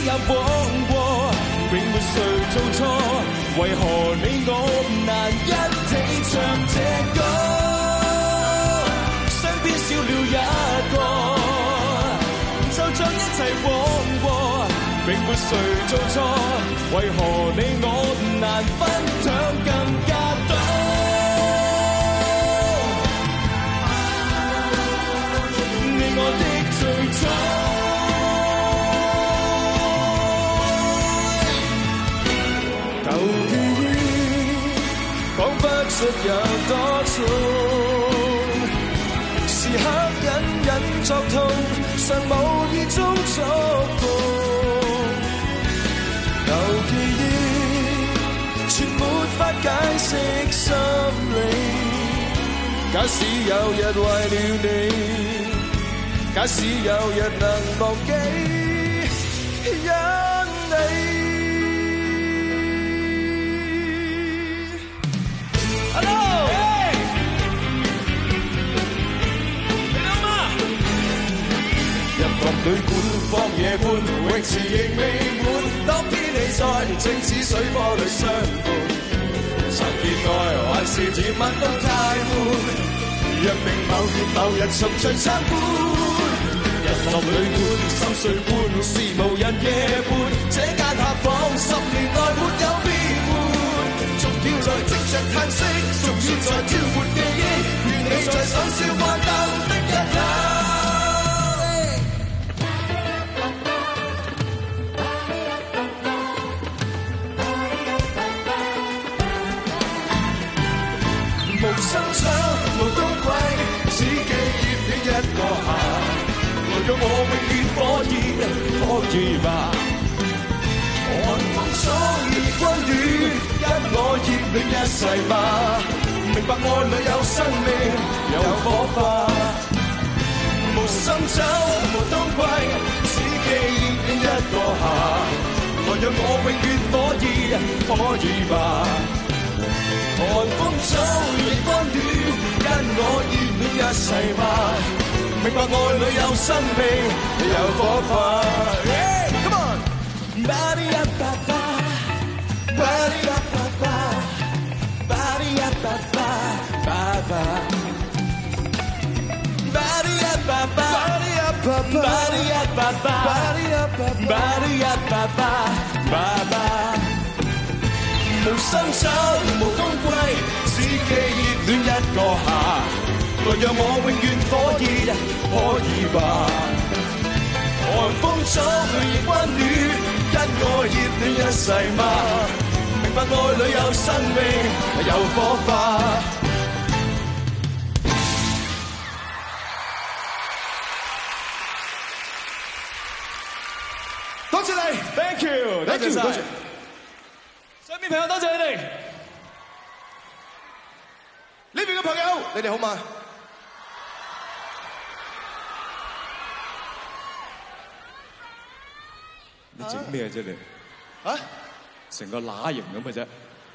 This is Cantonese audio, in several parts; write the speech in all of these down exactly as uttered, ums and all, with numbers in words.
也枉過，永沒誰做錯，為何你我難一起唱這歌？身邊少了一個，就像一齊枉過，永沒誰做錯，為何你我難分享更加多？你我的最初，舊記憶講不出有多重，時刻隱隱作痛，常無意中觸碰。舊記憶全沒法解釋心理，假使有日為了你，假使有日能忘記因你。Hello， 你諗啊？入學旅館荒野般，泳池亦未滿，當天你在，正似水波裏相伴。曾見愛還是甜蜜都太悶，約定某月某日重聚參觀。日落旅館心碎般，是無人夜半，這間客房十年內沒有變換，逐秒在積着嘆息，逐秒在挑撥記憶，願你在手燒關燈的一刻。無生長，無冬季，只記熱戀一個夏。來讓我永遠火熱，可以吧？寒風中熱溫暖，因我熱戀一世吧。明白愛裏有生命，有火花。無深秋，無冬季，只記熱戀一個夏。來讓我永遠火熱，可以吧？寒風中亦溫暖，因我熱戀一世吧。明白愛裏有生命，有火花。Yeah, come on. Body up, ba body up, ba body up, ba body up, ba body up, body up, ba body up, body up, ba 無生秋，無冬季，只記熱戀一個夏。來讓我永遠火熱，可以吧？寒風中亦溫暖，因我熱戀一世嘛。明白愛裏有生命，有火花。多謝你 ，Thank you， 多謝晒。上面朋友多謝你哋，呢邊嘅朋友，你哋好嗎？你整咩啫你？啊？成個乸型咁嘅啫，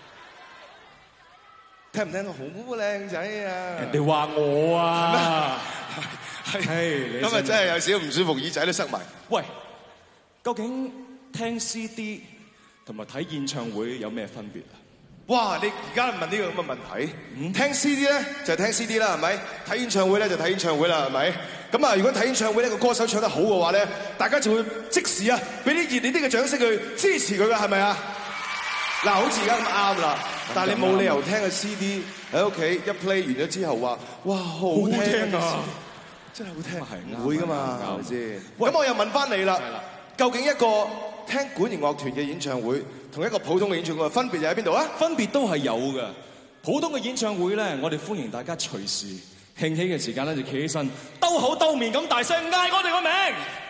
聽唔聽到好靚仔啊？人哋話我啊，係今日真係有少少唔舒服，耳仔都塞埋。喂，究竟聽 C D 同埋睇演唱會有咩分別啊？哇！你而家問呢個咁嘅問題，唔聽 C D 咧就係聽 C D 啦，係咪？睇演唱會咧就睇演唱會啦，係咪？咁啊，如果睇演唱會呢個歌手唱得好嘅話咧，大家就會即時啊俾啲熱烈啲嘅掌聲去支持佢㗎，係咪啊？嗱，好似而家咁啱啦，但係你冇理由聽個 C D 喺屋企一 play 完咗之後話，哇，好聽啊！真係好聽，唔會㗎嘛，係咪先？咁我又問翻你啦，究竟一個聽管弦樂團嘅演唱會同一個普通嘅演唱會分別又喺邊度啊？分別都係有嘅。普通嘅演唱會咧，我哋歡迎大家隨時興起嘅時間咧就企起身，兜口兜面咁大聲嗌我哋個名，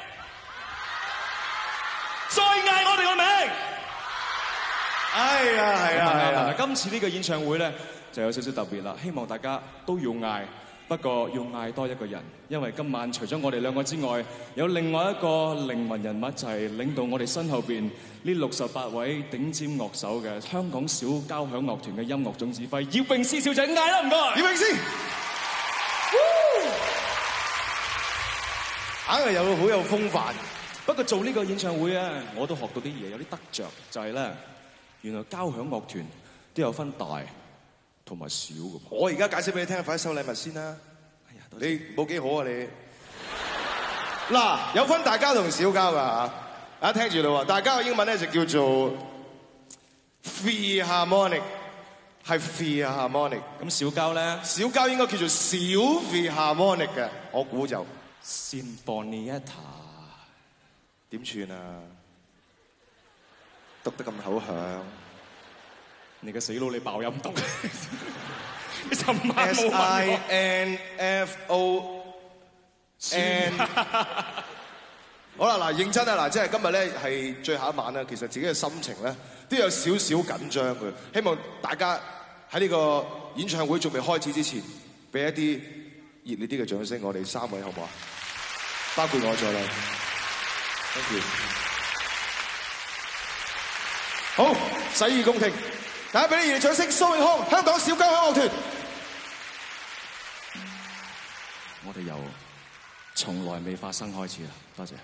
再嗌我哋個名。哎呀，係啊，係啊！今次呢個演唱會咧就有少少特別啦，希望大家都要嗌。不過要嗌多一個人，因為今晚除咗我哋兩個之外，有另外一個靈魂人物就係領導我哋身後邊呢六十八位頂尖樂手嘅香港小交響樂團嘅音樂總指揮葉詠詩小姐，嗌啦唔該！葉詠詩，硬係有好有風範。 不過做呢個演唱會啊，我都學到啲嘢，有啲得着，就係咧，原來交響樂團都有分大同埋小嘅。我而家解釋俾你聽，快啲收禮物先啦。哎呀，你冇幾好啊你。嗱，有分大交同小交㗎嚇，大家聽住啦喎。大交嘅英文咧就叫做 Philharmonic， 係 Philharmonic。咁小交咧？小交應該叫做小 Philharmonic 嘅，我估就 Sinfonietta。點串啊？讀得咁口響，你個死佬你爆音讀，你尋晚冇問我。S I N F O N。好啦，嗱，認真啊，嗱，即係今日咧係最後一晚啦，其實自己嘅心情咧都有少少緊張嘅，希望大家喺呢個演唱會仲未開始之前，俾一啲熱烈啲嘅掌聲，我哋三位好唔好啊？包括我在內。Thank you。好，洗耳恭聽，大家俾啲熱烈掌聲，蘇永康，香港小交響樂團。我哋由從來未發生開始啦，多謝。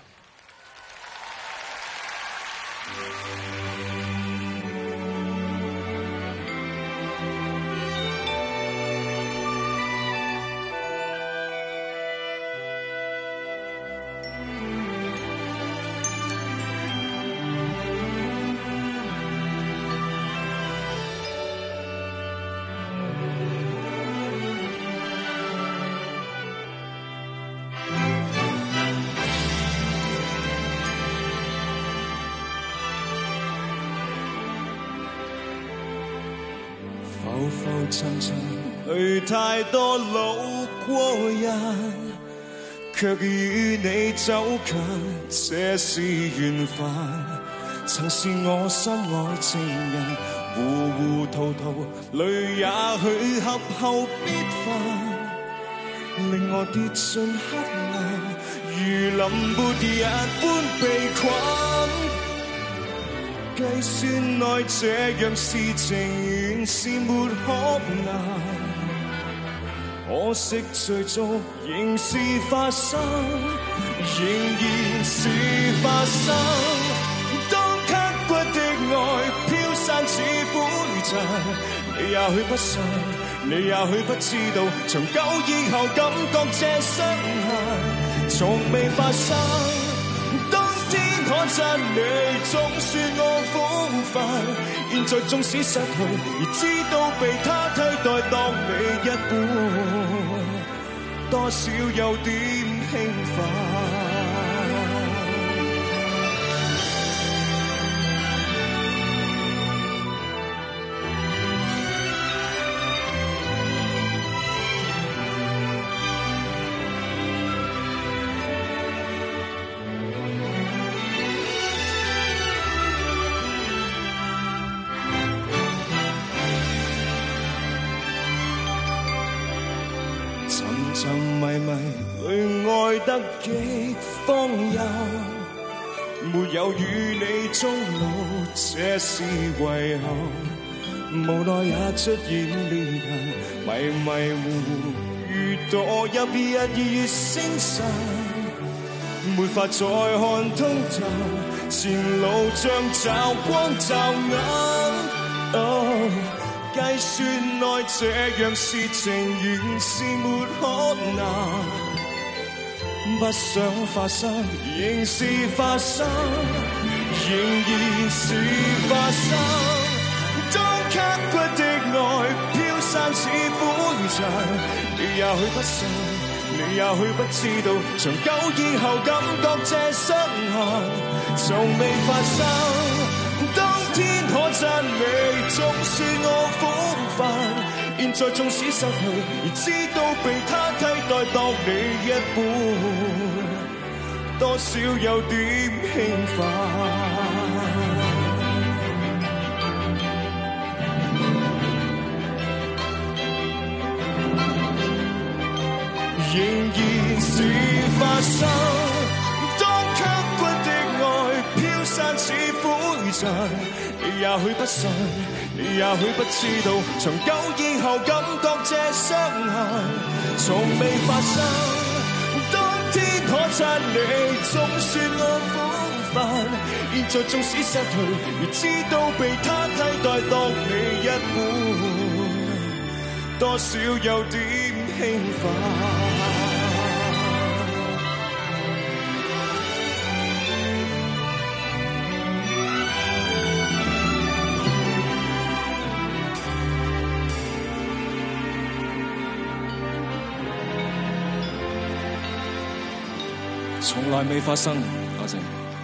層層去太多路過人，卻與你走近，這是緣分。曾是我心愛情人，糊糊塗塗，淚也許合後必分，令我跌進黑暗，如臨末日般被困。計算內這樣事情原是沒可能，可惜最終仍是發生，仍然是發生。當刻骨的愛飄散似灰塵，你也許不信，你也許不知道，長久以後感覺這傷痕從未發生。可讚你總算我苦煩，現在縱使失去，而知道被他替代當你一半，多少有點興奮。得極方有，沒有與你終老，這是遺憾。無奈也出現裂痕，迷迷糊糊，如墮入日月星辰，沒法再看通透，前路像驟光驟眼。哦，計算內這樣事情原是沒可能。不想發生，仍是發生，仍然是發生。當刻骨的愛飄散似灰塵，你也許不信，你也許不知道，長久以後感覺這傷痕從未發生。當天可讚美，總算我苦煩。現在縱使失去，而知道被他替代當你一半，多少有點興奮。仍然是發生，當刻骨的愛飄散似灰塵，你也許不信，你也許不知道，長久以後感覺這傷痕從未發生。當天可讚你，總算我苦煩。現在縱使失去，如知道被他替代當你一半，多少有點興奮。從來未發生，多謝。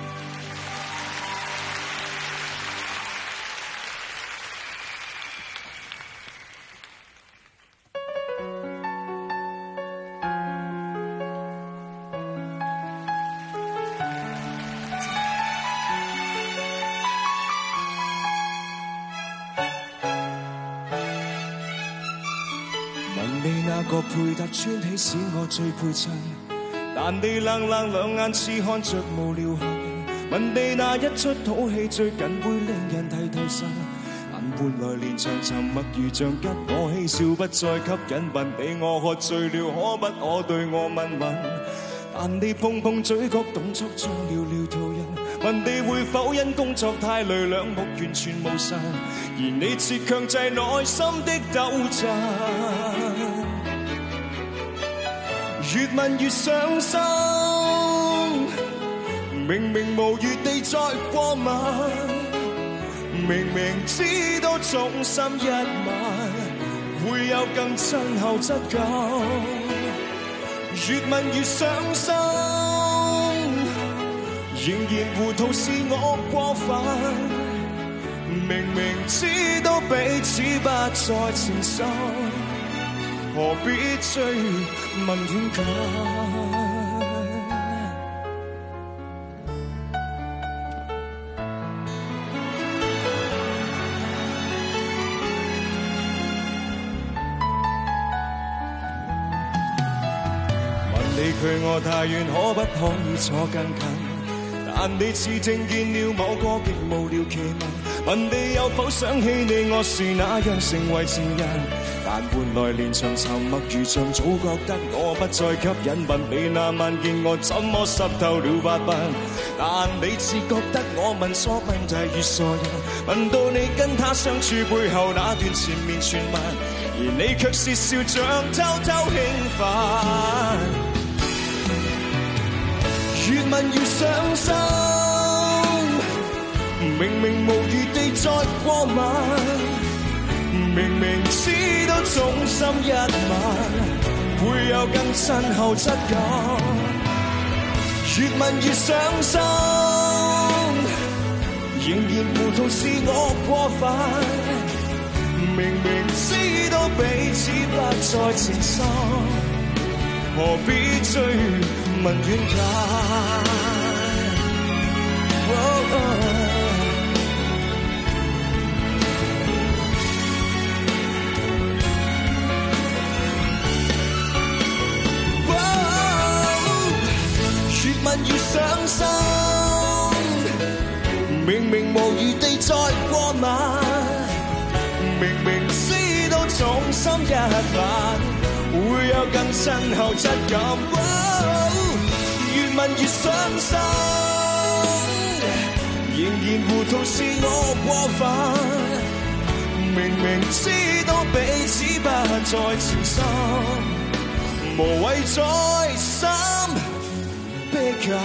問你那個配搭穿起使我最配襯，但你冷冷兩眼似看着無聊痕，問你那一出土戲最近會令人提提神，但換來連場沉默如像吉我嬉笑不再吸引，問你我喝醉了可不可對我問問，但你碰碰嘴角動作像寥寥途人，問你會否因工作太累兩目完全無神，而你卻強制內心的糾纏，越問越傷心，明明無餘地再過問，明明知道縱心一晚會有更親厚質感，越問越傷心，仍然糊塗是我過分，明明知道彼此不再前生，何必追問遠近？問你距我太遠，可不可以坐更近？但你似聽見了某個極無聊奇聞，問你有否想起你我是那樣成為情人？但換來連場沉默，如像早覺得我不再吸引。問你那晚見我怎麼濕透了八鬢，但你只覺得我問錯問題如傻人。問到你跟他相處背後那段纏綿傳聞，而你卻是笑着偷偷興奮。越問越傷心，明明無餘地再過問。明明知道縱心一晚會有更親厚質感，越問越傷心，仍然糊塗是我過分，明明知道彼此不再前生，何必追問遠近？哦哦越問越傷心，明明無餘地再過問，明明知道重心一晚會有更親厚質感，哦，越問越傷心，仍然糊塗是我過分，明明知道彼此不再前生，無謂再心逼近。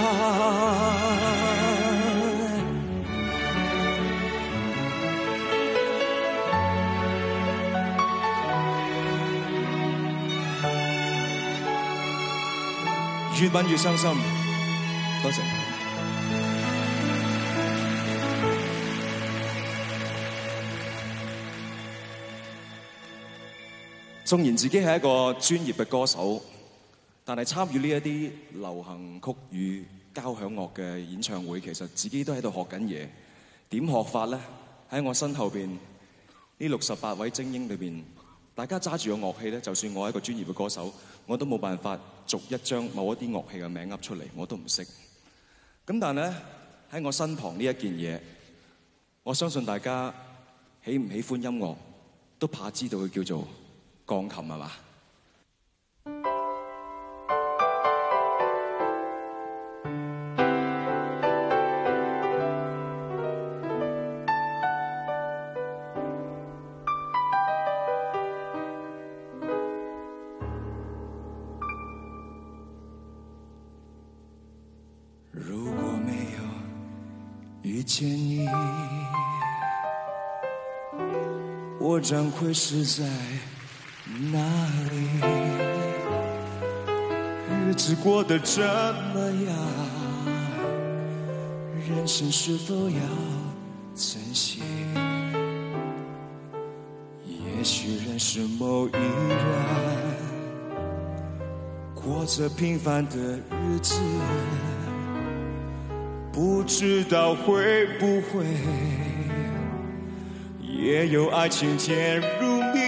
越問越傷心，多謝。縱然自己係一個專業嘅歌手，但係參與呢一啲流行曲與交響樂嘅演唱會，其實自己都喺度學緊嘢。點學法呢？喺我身後邊呢六十八位精英裏邊，大家揸住個樂器咧，就算我係一個專業嘅歌手，我都冇辦法逐一將某一啲樂器嘅名噏出嚟，我都唔識。咁但係咧，喺我身旁呢一件嘢，我相信大家喜唔喜歡音樂，都怕知道佢叫做鋼琴係嘛？ 遇见你，我将会是在哪里？日子过得这么样，人生是否要珍惜？也许认识某一人，过着平凡的日子，不知道会不会也有爱情甜如蜜。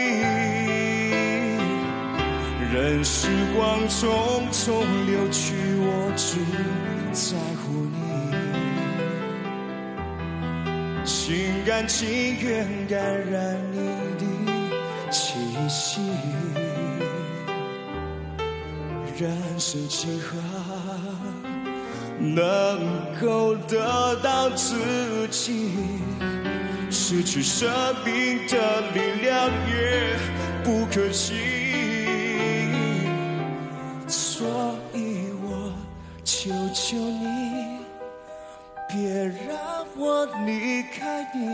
任时光匆匆流去，我只在乎你，心甘情愿感染你的气息。人生几何能够得到自己，失去生命的力量也不可惜。所以我求求你，别让我离开你，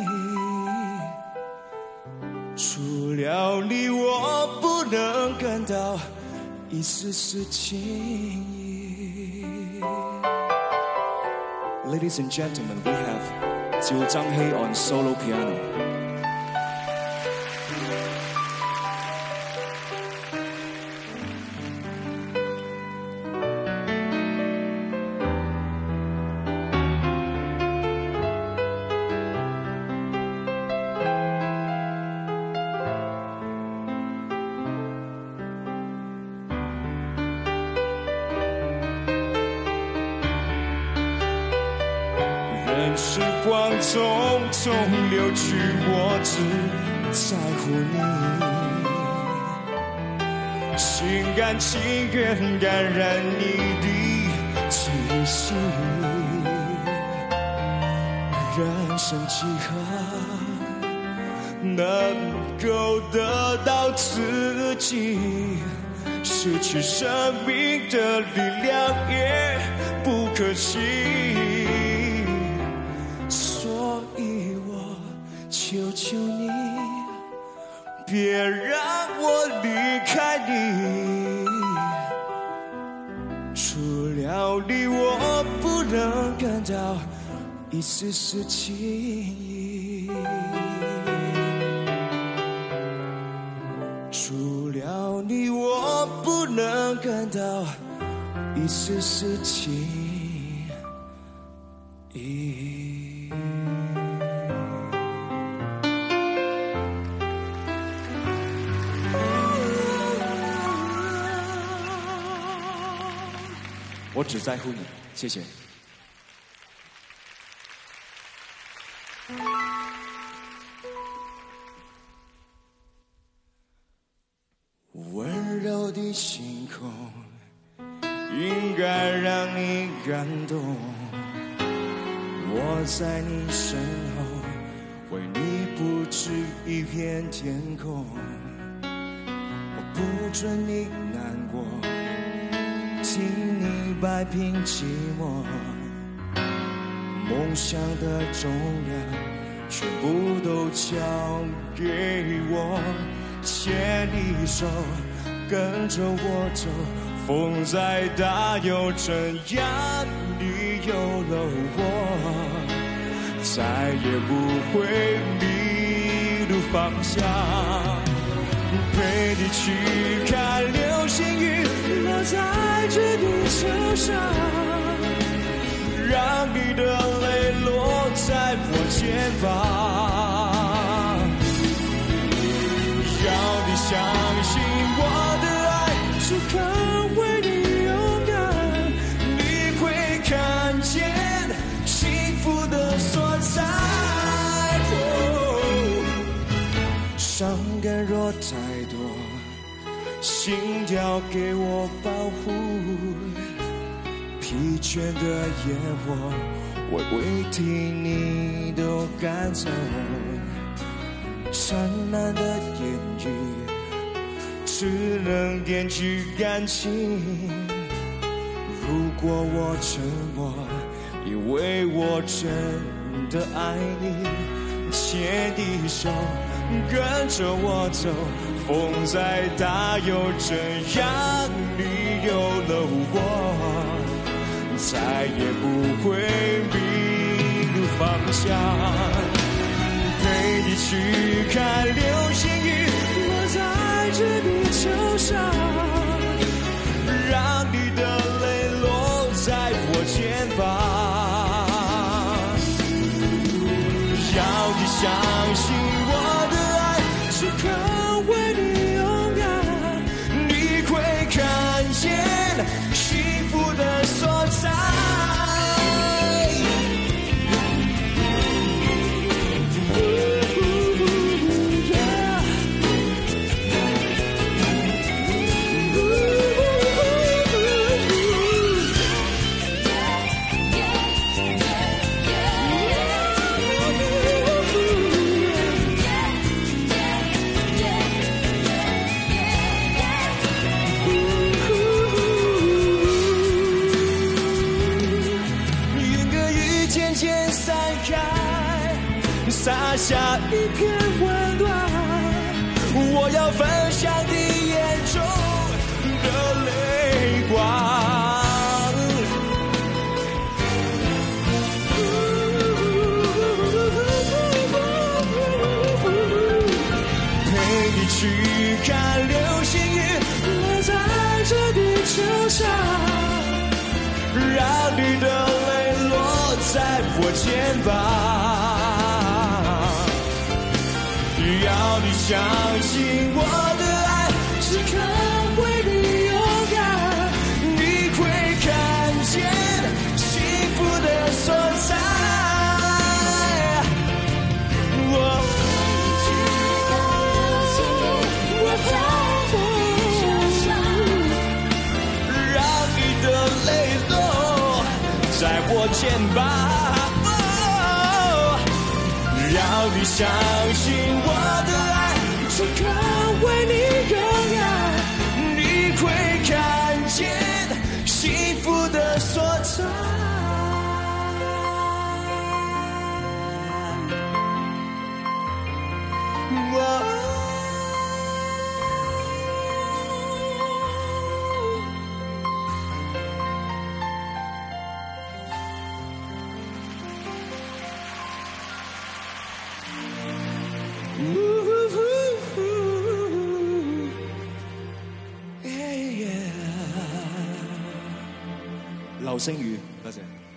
除了你我不能感到一丝丝情意。 Ladies and gentlemen, we have Jiu Zhanghei on solo piano.时光匆匆流去，我只在乎你，心甘情愿感染你的气息。人生几何能够得到自己，失去生命的力量也不可惜。 所以我求求你，别让我离开你，除了你我不能感到一丝丝情意，除了你我不能感到一丝丝情意。 我只在乎你，谢谢。温柔的星空应该让你感动，我在你身后，为你布置一片天空。我不准你难过。 听你摆平寂寞，梦想的重量全部都交给我，牵你手，跟着我走，风再大又怎样？你有了我，再也不会迷路方向，陪你去看流星雨落在。 这地球上，让你的泪落在我肩膀。要你相信我的爱是很为你勇敢，你会看见幸福的所在。哦，伤感若太多。 心跳给我保护，疲倦的野火，我会替你都赶走。灿烂的言语，只能点去感情。如果我沉默，因为我真的爱你，牵你手，跟着我走，风再大又怎样？你有了我，再也不会迷路方向。陪你去看流星雨落在这地球上，让你的泪落在我肩膀。要你相信我的爱时刻为你勇敢，你会看见幸福的所在。洒下一片温暖，我要分享你眼中的泪光。陪你去看流星雨落在这地球上，让你的泪落在我肩膀。要你相信我的爱时刻为你勇敢，你会看见幸福的所在。我让你的泪落在我肩膀。要你相信我的爱时刻为你勇敢，你会看见幸福的所在。我流星雨，多謝。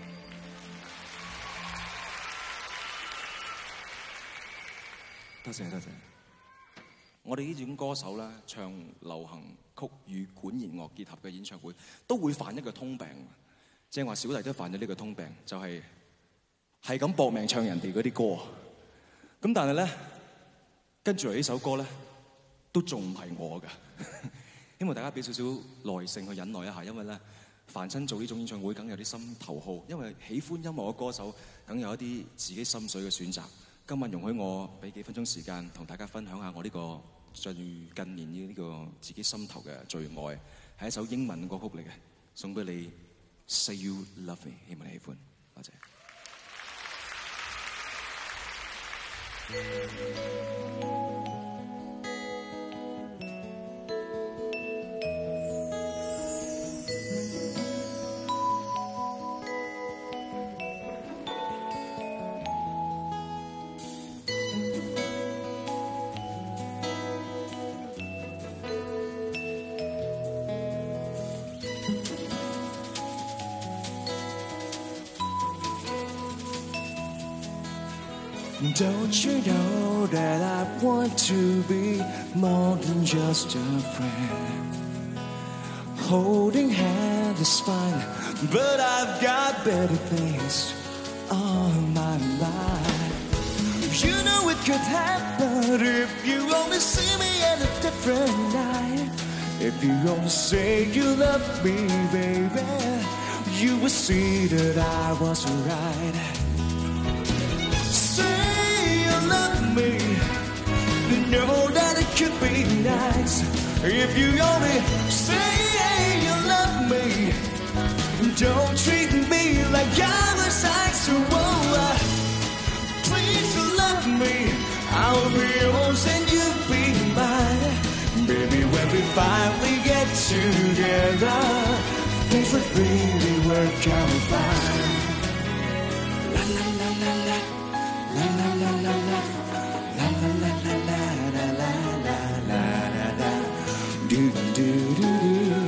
多謝多謝。我哋呢種歌手咧，唱流行曲與管弦樂結合嘅演唱會，都會犯一個通病。正話小弟都犯咗呢個通病，就係係咁搏命唱人哋嗰啲歌。咁但係咧，跟住嚟呢首歌咧，都仲唔係我㗎。希望大家俾少少耐性去忍耐一下，因為咧。凡親做呢種演唱會，梗有啲心頭好，因為喜歡音樂嘅歌手，梗有一啲自己心水嘅選擇。今晚容許我俾幾分鐘時間，同大家分享下我呢個最近年呢個自己心頭嘅最愛，係一首英文歌曲嚟嘅，送俾你 Say You Love Me， 希望你喜歡，多謝。Don't you know that I want to be more than just a friend? Holding hands is fine, but I've got better things on my mind. You know it could happen if you only see me in a different light. If you only say you love me, baby, you will see that I was right. Love me, know that it could be nice if you only say you love me. Don't treat me like I'm a size. So oh, finally get together, things would really work out fine. La la la la la, la la la la la, la la la la la la la la la la, do do do do.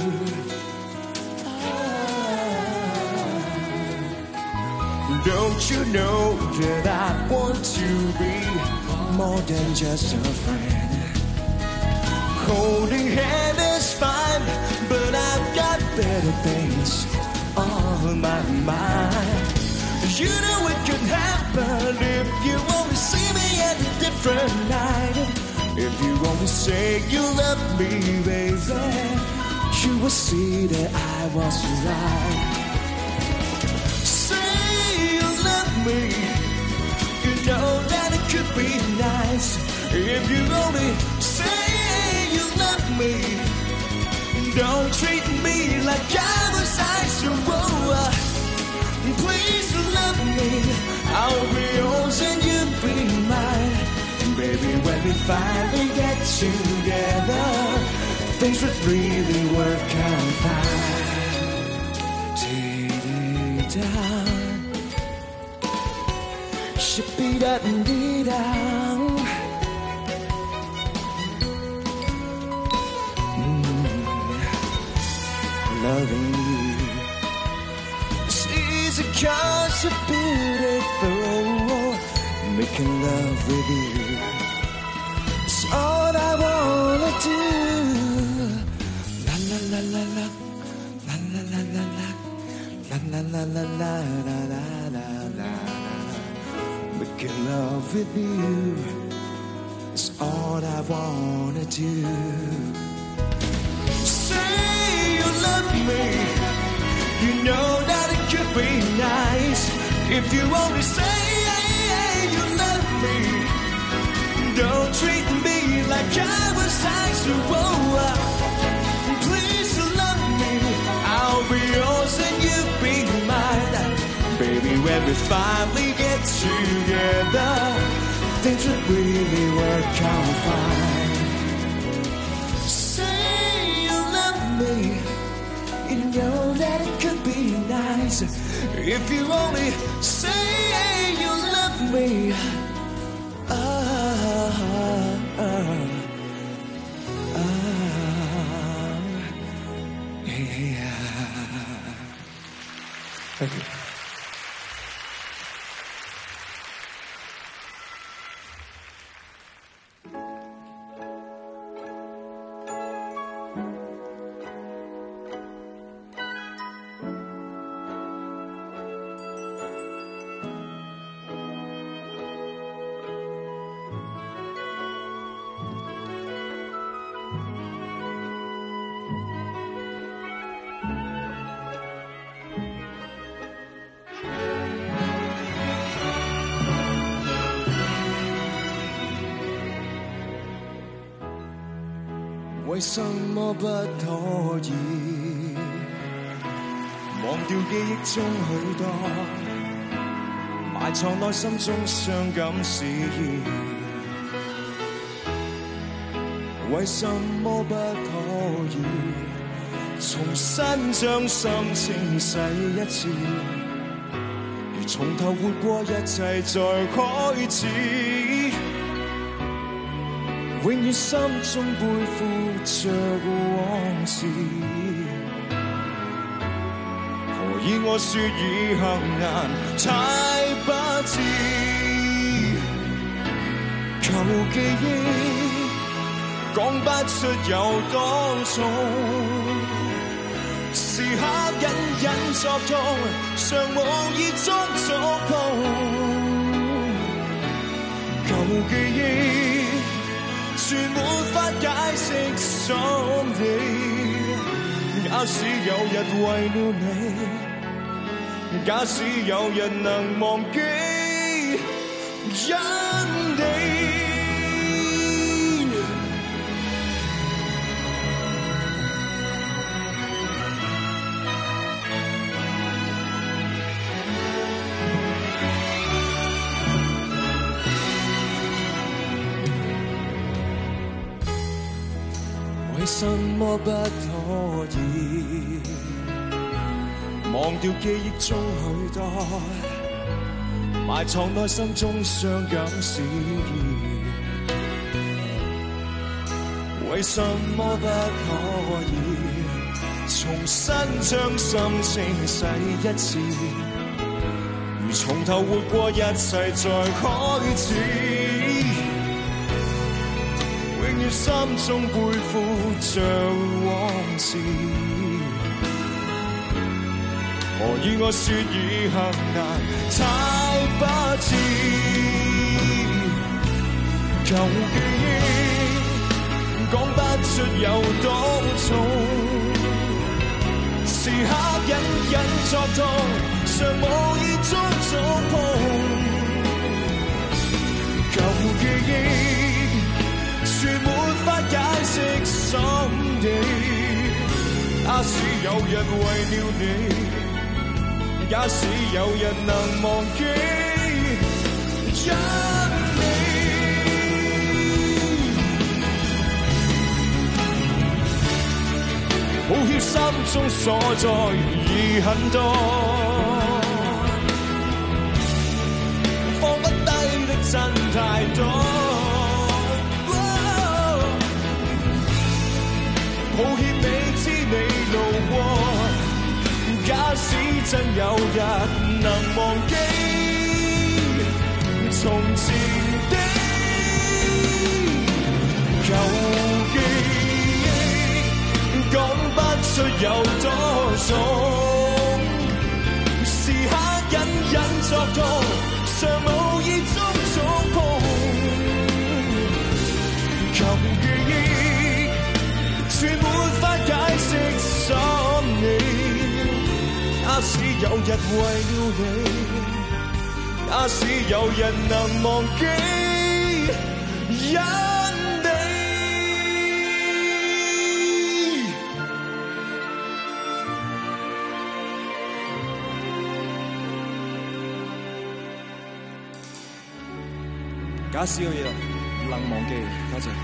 Don't you know that I want to be more than just a friend? Holding hand is fine, but I've got better things on my mind. You know it could happen if you only see me at a different night. If you only say you love me, baby, you will see that I was right. Me. You know that it could be nice if you only say you love me. Don't treat me like I was ice. Whoa, please love me. I'll be yours and you'll be mine. Baby, when we finally get together, things would really work out fine. Take it down. Ship-dee-da-dee-down. Mm, loving you. It's easy 'cause you're beautiful. Making love with you, it's all I wanna do. La la la la la, la la la la la, la la la la la la la la la. Making love with you is all I wanna do. Say you love me. You know that it could be nice if you only say you love me. Don't treat me like I was ice. Whoa, please love me. I'll be yours and you be mine. Baby, when we finally get together, things would really work out fine. Say you love me. You know that it could be nice if you only say you love me. Ah, ah, ah, yeah. Thank you.为什麼不可以忘掉記憶中許多埋藏內心中傷感事意？為什麼不可以重新將心情洗一次，如從頭活過一切再開始？永遠心中背負着往事，何以我說以後難猜不知？舊記憶講不出有多重，時刻隱隱作痛，尚無意中觸碰。舊記憶全沒法解釋心理，假使有日為了你，假使有人能忘記因你。什什麼不可以忘掉記憶中許多埋藏內心中傷感事？為什麼不可以重新將心情洗一次，如從頭活過一切再開始，永遠心中背負着往事。何以我說以後難猜不知，舊記憶講不出有多重，時刻隱隱作痛，尚無意觸觸碰。舊記憶說沒法解釋心地，假使有日為了你，假使有日能忘記，因你抱歉心中所在已很多，放不低的真太多，哦，抱歉你知你路過，假使真有日能忘記從前的舊記憶，講不出有多重，時刻隱隱作痛，尚無意觸觸碰。舊記憶全沒法解釋心理，假使有日為了你，假使有日能忘記，因你。假使有日能忘記，多謝。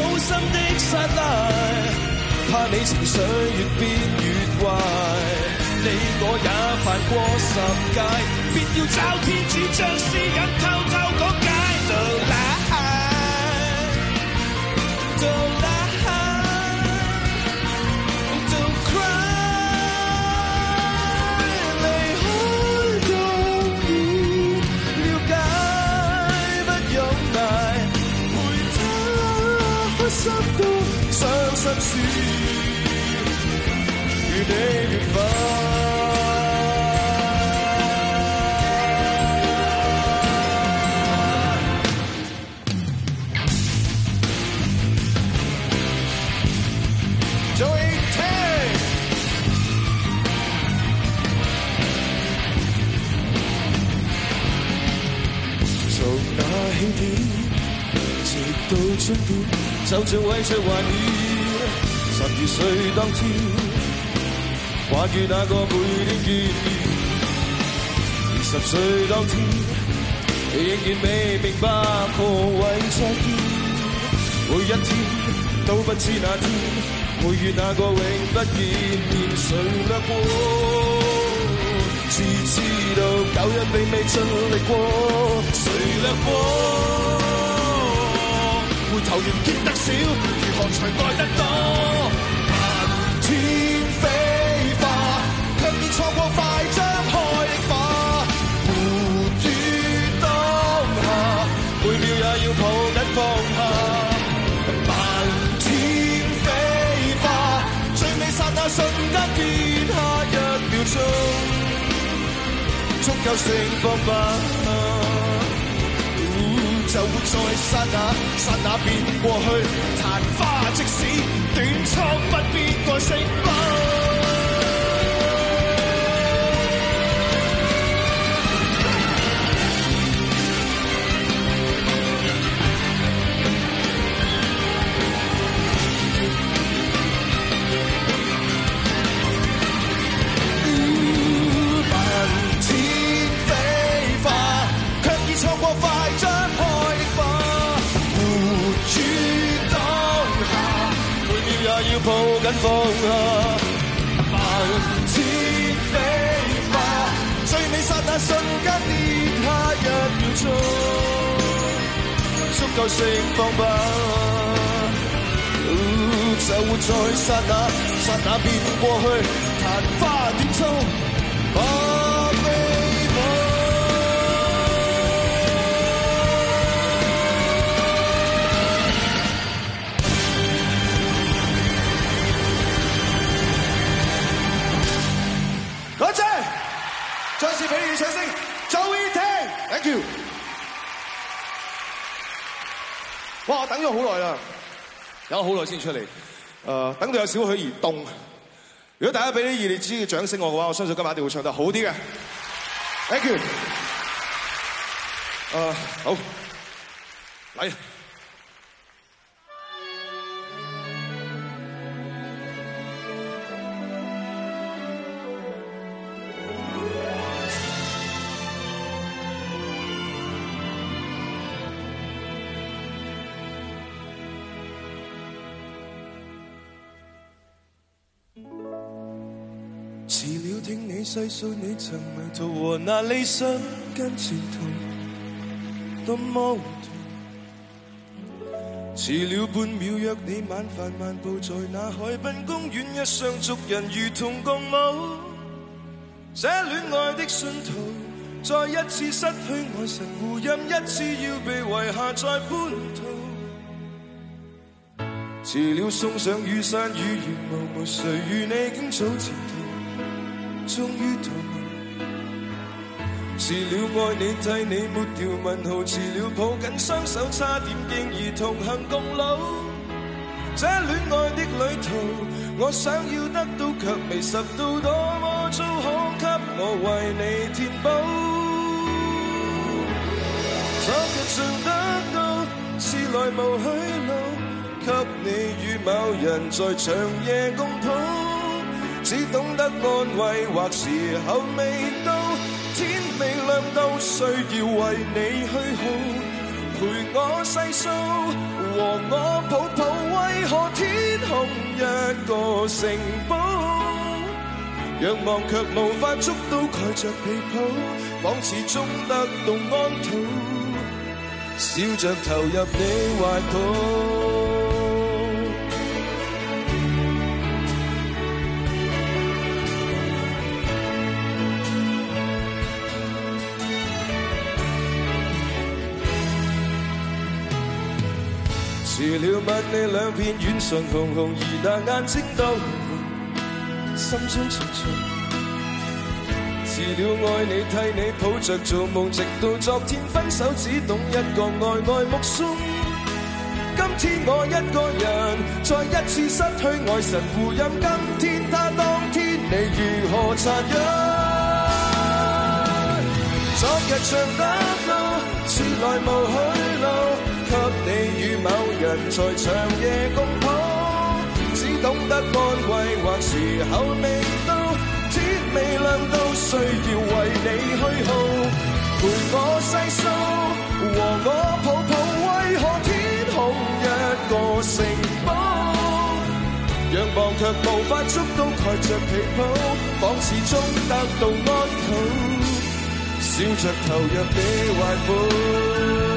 怕你情緒越變越壞。 你我也犯過十戒，便要找天主將私隱偷偷講解。Don't lie, don't lie, don't cry。離開當然了解，不擁賴，陪他開心到傷心處。與你緣分，做一聽，從那起點直到終點，就像為着懷念十二歲當天。掛住那個每年見面，二十歲當天，仍然未明白何謂再見。每一天都不知那天會與那個永不見面，誰掠過？只知道舊日並未盡力過，誰掠過？回頭仍見得少，如何才愛得多？漫天飛錯過快張開的花，活於當下，每秒也要抱緊放下。漫天飛花，最美剎那瞬間變下一秒鐘，足夠盛放吧。就活在剎那，剎那變過去，曇花即使短促不必愛惜吧。要抱緊放下，漫天飛花，最美剎那瞬間跌下一秒鐘，足夠盛放吧。就活在剎那，剎那變過去，曇花短促，花飛舞。多謝，再次俾你哋掌聲，周依婷 ，thank you。哇，我等咗好耐啦，等咗好耐先出嚟，誒、呃，等到有少許而凍。如果大家俾啲熱烈支持嘅掌聲我嘅話，我相信今晚一定會唱得好啲嘅 ，thank you。誒、呃，好，嚟。遲了聽你細數你曾迷途和那理想跟前途多麼糊塗，遲了半秒約你晚飯漫步在那海濱公園，一雙族人如同共舞，這戀愛的信徒再一次失去愛神護蔭，一次要被遺下在半途，遲了送上雨傘與願無無誰與你經早前途終於逃亡，遲了愛你替你抹掉問號，遲了抱緊雙手差點經已同行共老，這戀愛的旅途我想要得到卻未拾到，多麼糟可給我為你填補，昨日做得到遲來無去路，給你與某人在長夜共抱，只懂得安慰或時候未到，天未亮都需要為你去好，陪我細數和我抱抱，為何天空一個城堡， 仰望卻無法捉到蓋着被鋪，仿似終得到安土，笑着投入你懷抱。遲了吻你兩片軟唇紅紅，而那眼睛都心中重重。遲了愛你替你抱着做夢，直到昨天分手只懂一個愛愛目送。今天我一個人再一次失去愛神護蔭，今天他當天你如何殘忍？昨日像得路，遲來無去路。給你與某人在長夜共抱，只懂得安慰，或時候未到，天未亮都需要為你虛耗，陪我細數，和我抱抱，為何天空一個城堡，仰望卻無法捉到蓋着被鋪，仿似終得到安土，笑着投入你懷抱。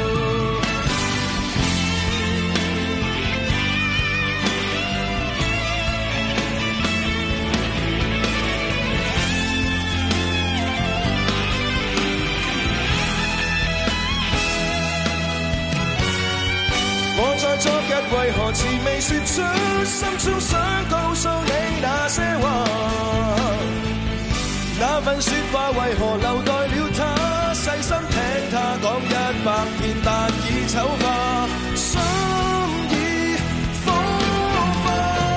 我在昨日為何遲未說出心中想告訴你那些話？那份說話為何留待了他？細心聽他講一百遍，但已醜化，心已風化。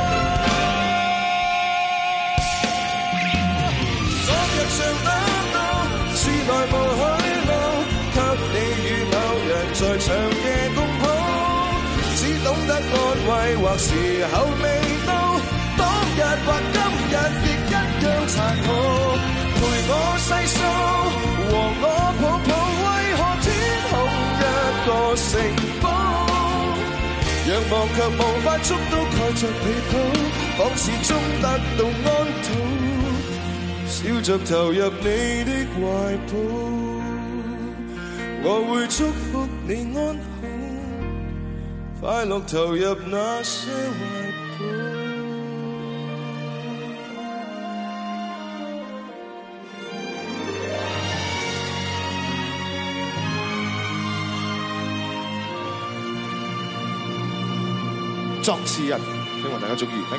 昨日像得到，遲來無去路，給你與某人在長夜共抱。只懂得安慰，或時候未到，當日或今日亦一樣殘酷。陪我細數，和我抱抱，為何天空一個城堡，仰望卻無法捉到蓋着被鋪，仿似終得到安土，笑着投入你的懷抱，我會祝福你安好，快樂投入那些懷抱。作詞人，希望大家中意 ，thank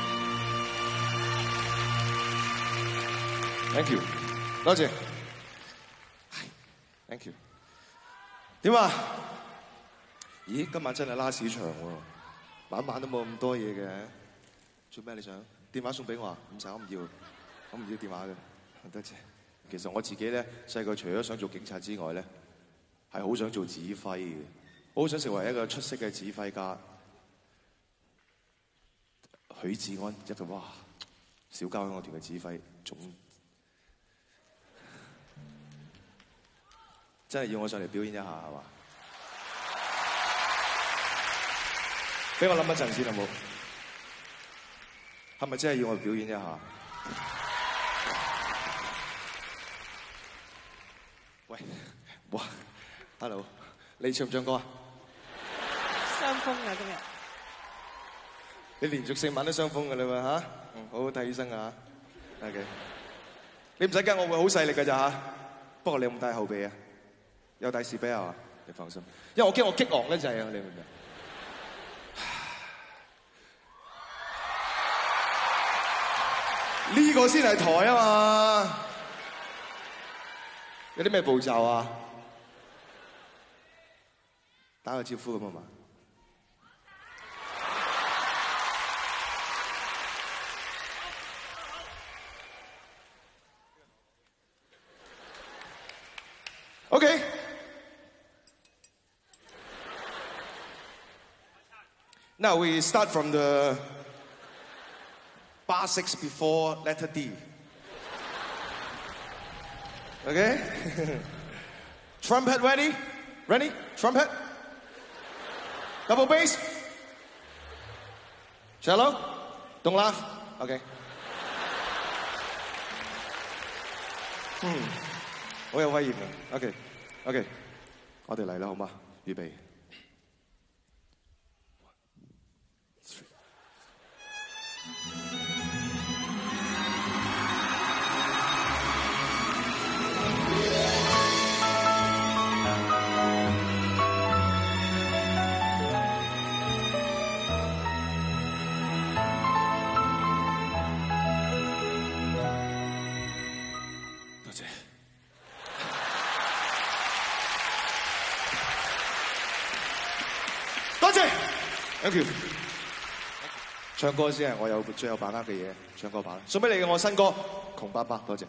you，thank you， 多謝 ，thank you。點啊？咦，今晚真係拉屎場喎，晚晚都冇咁多嘢嘅。做咩你想？電話送俾我啊？唔使，我唔要，我唔要電話嘅。多謝。其實我自己咧，細個除咗想做警察之外咧，係好想做指揮嘅。我好想成為一個出色嘅指揮家。許志安一個哇，小交響樂團嘅指揮總，真係要我上嚟表演一下係嘛？俾我諗一陣先好冇？係咪真係要我表演一下？喂，哇 ，Hello， 你唱唔唱歌啊？傷風啊今日。你連續四晚都傷風㗎啦嘛嚇，嗯，好好睇醫生啊 ，OK。你唔使驚，我會好細力㗎咋嚇。不過你有冇帶後備啊？有帶士啤啊？你放心，因為我驚我激昂咧就係啊，你明唔明？呢個先係台啊嘛，有啲咩步驟啊？打個招呼咁啊嘛。Okay. Now we start from the bar six before letter D. Okay? Trumpet ready? Ready? Trumpet? Double bass? Cello? Don't laugh. Okay. 嗯，好有威嚴啊 ！OK，OK，、okay, okay, 我哋嚟啦，好嗎？預備。Thank you。唱歌先係我有最有把握嘅嘢，唱歌把握。送俾你嘅我新歌《窮爸爸》，多謝。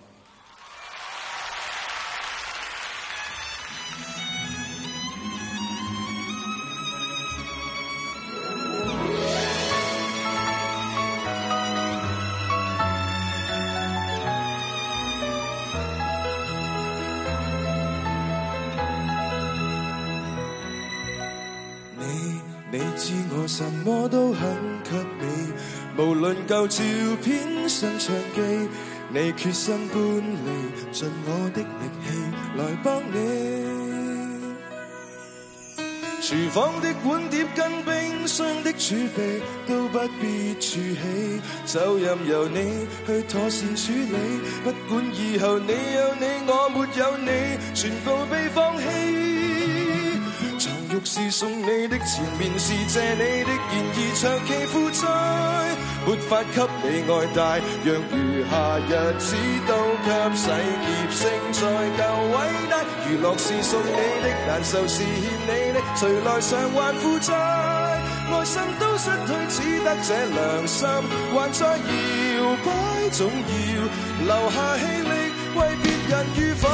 什麼都肯給你，無論舊照片新唱機，你決心搬離，盡我的力氣來幫你。廚房的碗碟跟冰箱的儲備都不必儲起，就任由你去妥善處理，不管以後你有你，我沒有你，全部被放棄。欲是送你的，前面是借你的，然而長期負債，沒法給你愛戴，讓餘下日子都給洗劫勝在夠偉大。娛樂是送你的，難受是欠你的，誰來償還負債？愛心都失去，只得這良心還在搖擺，總要留下氣力為別人愉快。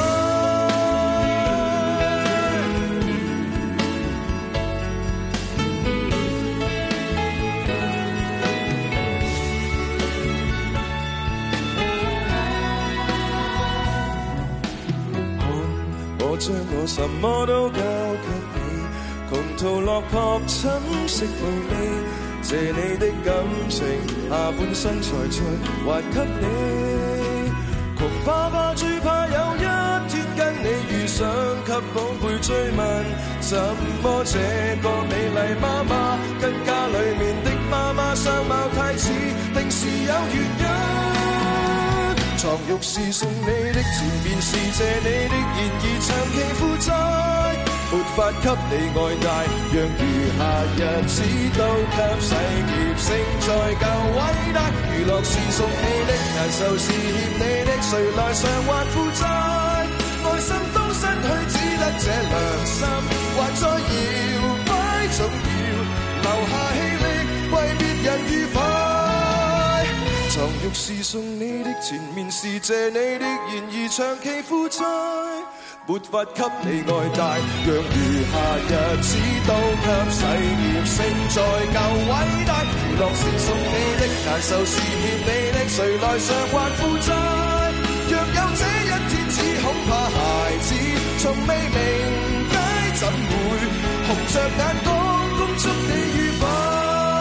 將我什麼都交給你，窮途落魄侵蝕無利，借你的感情下半生才再還給你。窮爸爸最怕有一天跟你遇上，給寶貝追問，怎麼這個美麗媽媽跟家裏面的媽媽相貌太似，定是有原因。床褥是送你的，前面是借你的，然而長期負債，沒法給你愛戴，讓餘下日子都給洗劫勝在夠偉大。娛樂是送你的，難受是欠你的，誰來償還負債？愛心都失去，只得這良心還在搖擺，總要留下氣力為別人愉快。床褥是送你的，前面是借你的，然而長期負債，沒法給你愛戴，讓餘下日子都給洗劫勝在夠偉大。娛樂是送你的，難受是欠你的，誰來償還負債？若有這一天，只恐怕孩子從未明解，怎會紅着眼光恭祝你愉快？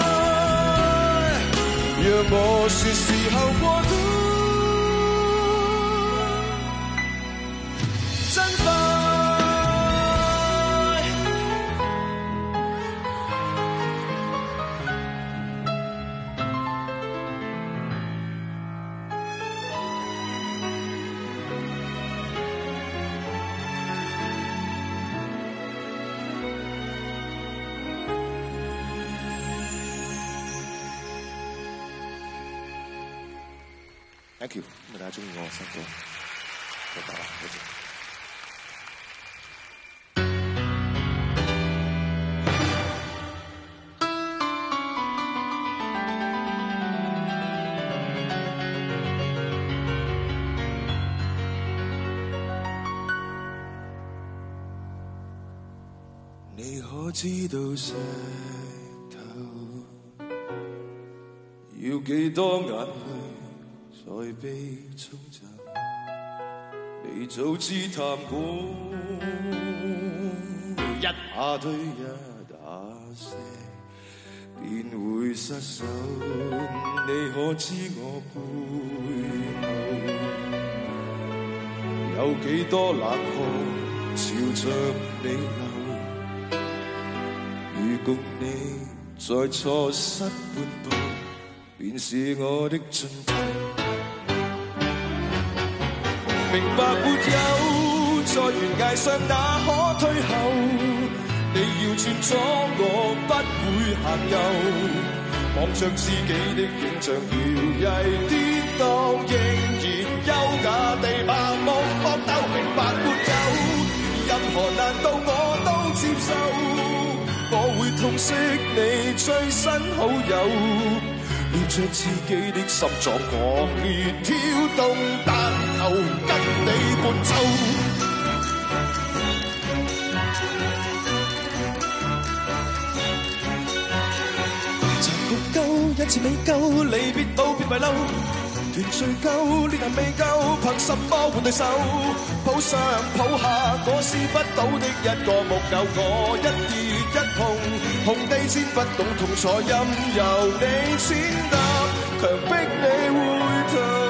讓我說時候過得真快。Thank you，咁大家中意我新歌，多謝啦，多謝。你可知道石頭要幾多眼淚？再被沖走，你早知談過，一下對一打石，便會失手。你可知我背後有幾多冷酷朝着你流。如共你在錯失半步，便是我的盡頭。明白沒有在懸崖上哪可退後，你要轉左我不會行右。望着自己的影像搖曳跌倒，仍然優雅地盲目搏鬥。明白沒有任何難度我都接受，我會痛惜你最新好友，撩着自己的心臟狂烈跳動，但求跟你伴奏。一次未夠，離別道別遺漏，團聚夠，裂痕未夠，憑什麼換對手？抱上抱下，我試不到的一個木偶，我一跌一碰，紅地氈不懂痛楚，任由你踐踏，強迫你回頭。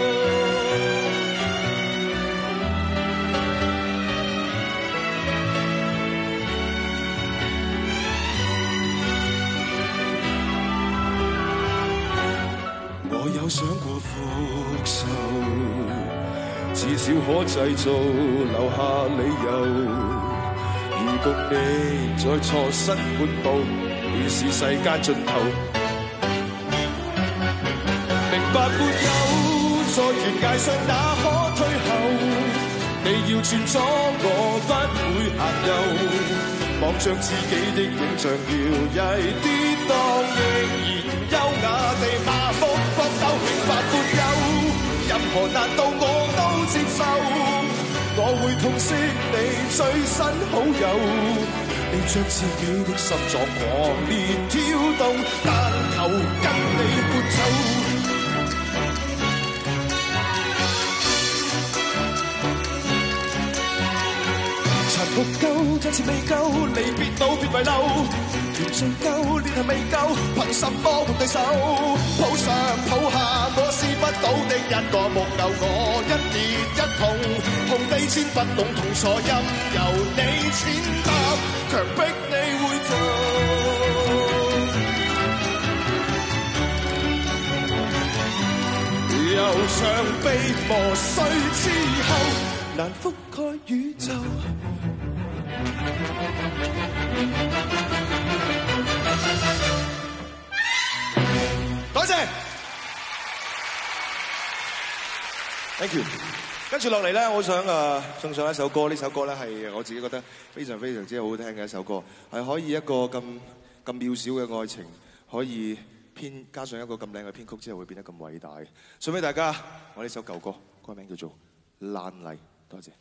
想過復仇，至少可製造留下理由。如共你再錯失半步，便是世間盡頭。明白沒有在懸崖上哪可退後，你要轉左我不會行右。望着自己的影像搖曳跌宕，仍然優雅地麻木搏鬥。明白沒有任何難度我都接受，我會痛惜你最新好友，你將自己的心臟狂烈跳動，但求跟你伴奏。沒夠，一次未夠，離別道別遺漏，團聚夠，裂痕未夠，憑什麼換對手？抱上抱下，我試不到的一個木偶，我一跌一碰，紅地氈不懂痛楚，任由你踐踏，強迫你回頭。悠長被磨碎之後，難覆蓋宇宙。多謝 ，Thank you。跟住落嚟咧，我想誒送上一首歌，呢首歌咧係我自己覺得非常非常之好聽嘅一首歌，係可以一個咁咁渺小嘅愛情，可以編加上一個咁靚嘅編曲之後，會變得咁偉大。送俾大家，我呢首舊歌，歌名叫做《爛泥》，多謝。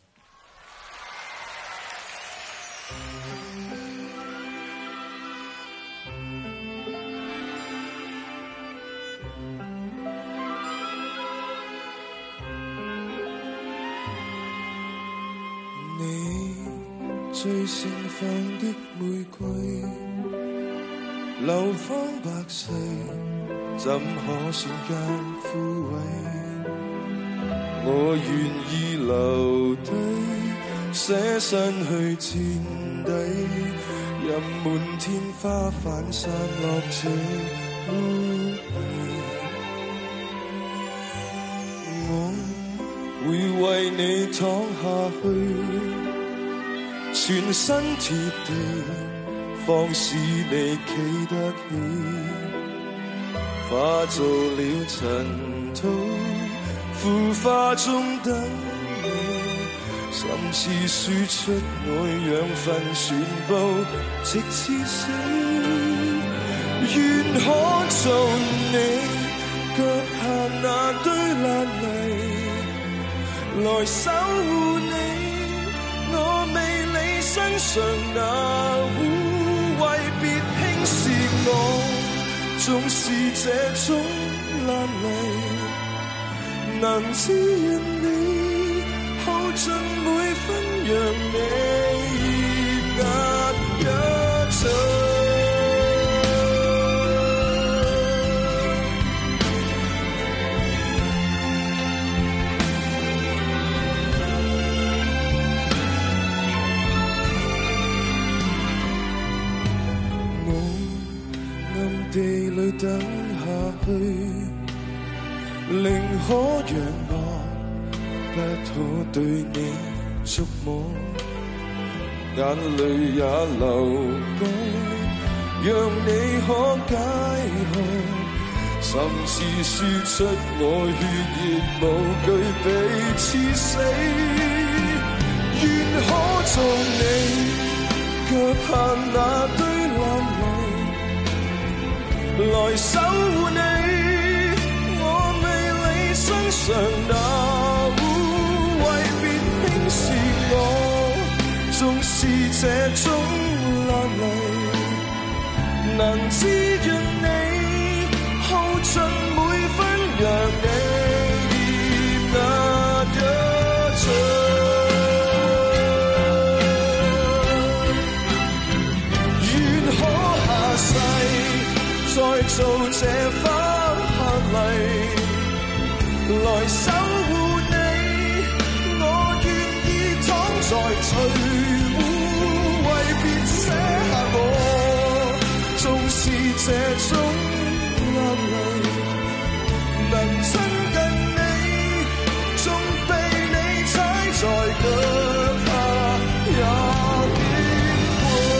最盛放的玫瑰，流芳百世，怎可瞬間枯萎？我願意留低，捨身去墊底，任滿天花瓣散落這污泥。我會為你躺下去。全身貼地，方使你企得起，化做了塵土，腐化中等你，甚至輸出我養分全部，直至死。願可做你腳下那堆爛泥，來守護你。我未理身上那污穢，別輕視我，縱是這種爛泥，能滋潤你，耗盡每分，讓你壓一盡。 等下去，寧可讓我不可對你觸摸，眼淚也流乾，讓你可解渴。甚至說出我血液無懼被刺死，願可做你腳下那堆眼淚，來守護你。我未理身上那污穢，別輕視我，縱是這種眼淚能滋潤你。耗盡每分，讓你壓一場。願可下世再做這花麗，來守護你。我願意躺在最污穢，別捨下我，縱是這種能親近你，縱被你踩在腳下也經過。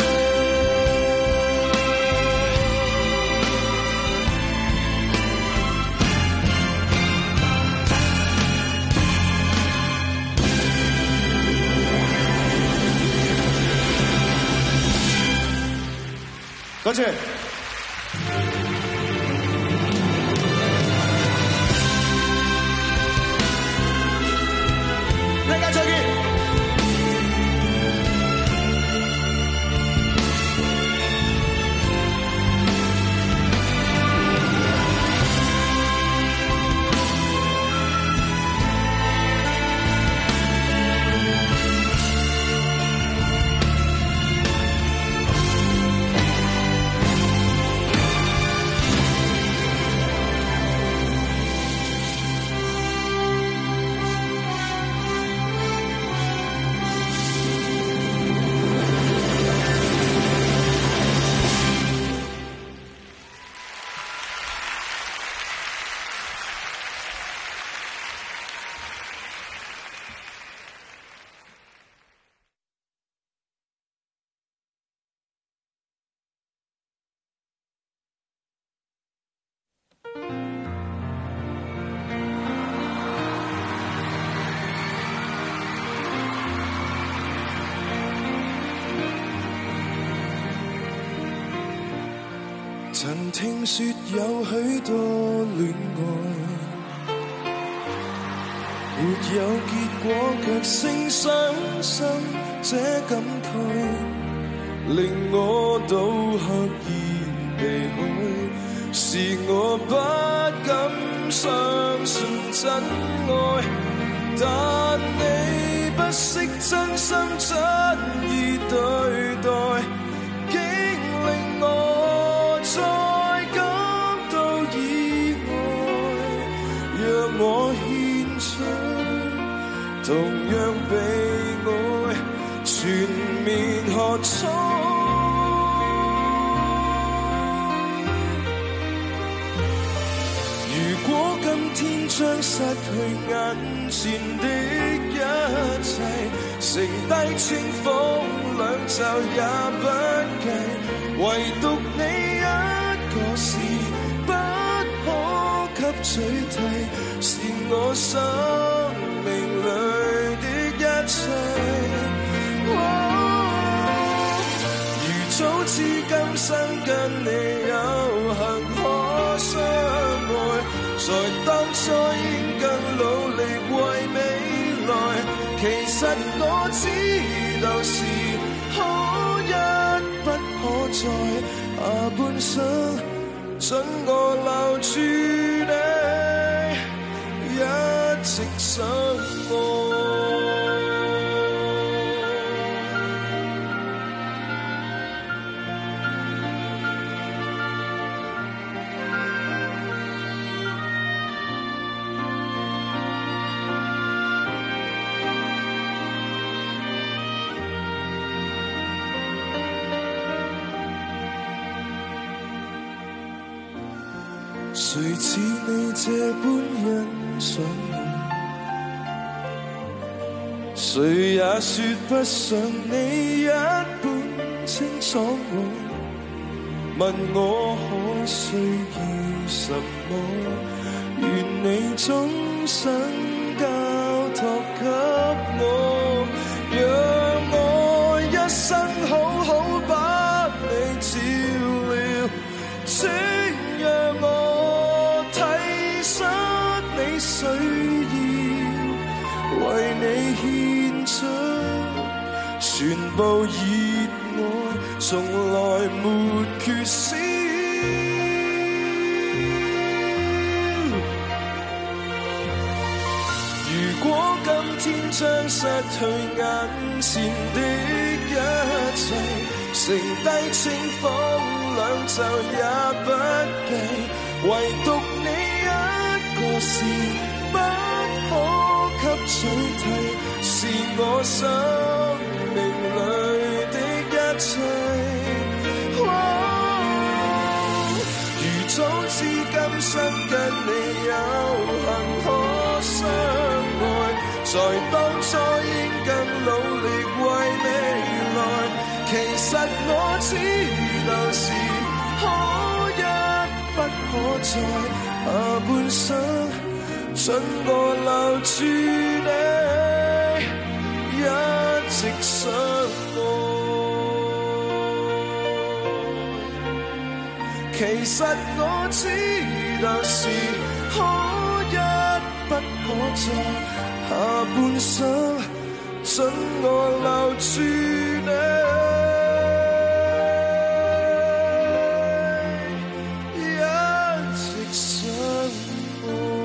多謝。大家再見。曾聽說有許多戀愛，沒有結果卻聲傷心，這感慨令我都刻意避開，是我不敢相信真愛，但你不惜真心真意對待，竟令我再感到意外，讓我獻出同樣被愛，全面喝彩。如果今天將失去眼前的一切，剩低清風兩袖也不計，唯獨你個是不可給取替，是我生命裏的一切。哦、如早知今生跟你有幸可相愛，在當初應更努力為未來。其實我知道是可一不可再。下半生准我留住你，一直想愛。 誰似你這般欣賞我？誰也說不上你一般清楚我。問我可需要什麼？願你終生交託給我，讓我一生好好把你照料，請讓我體恤你需要，為你獻出全部熱愛，從來沒缺少。如果今天將失去眼前的一切，剩低清風兩袖也不計，唯獨你一個是不可給取替，是我生命裡的一切。哦，如早知今生跟你有幸可相愛，在當初應更努力為未來。其實我知道是可一不可再，下半生准我留住你，一直相愛。其實我知道是可一不可再，下半生准我留住你，一直相愛。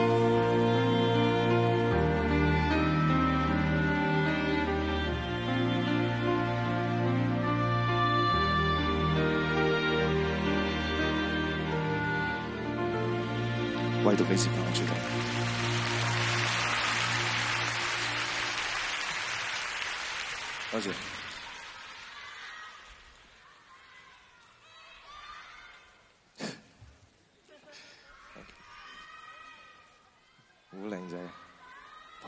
唯獨你是我最愛。多謝。好靚仔，哇！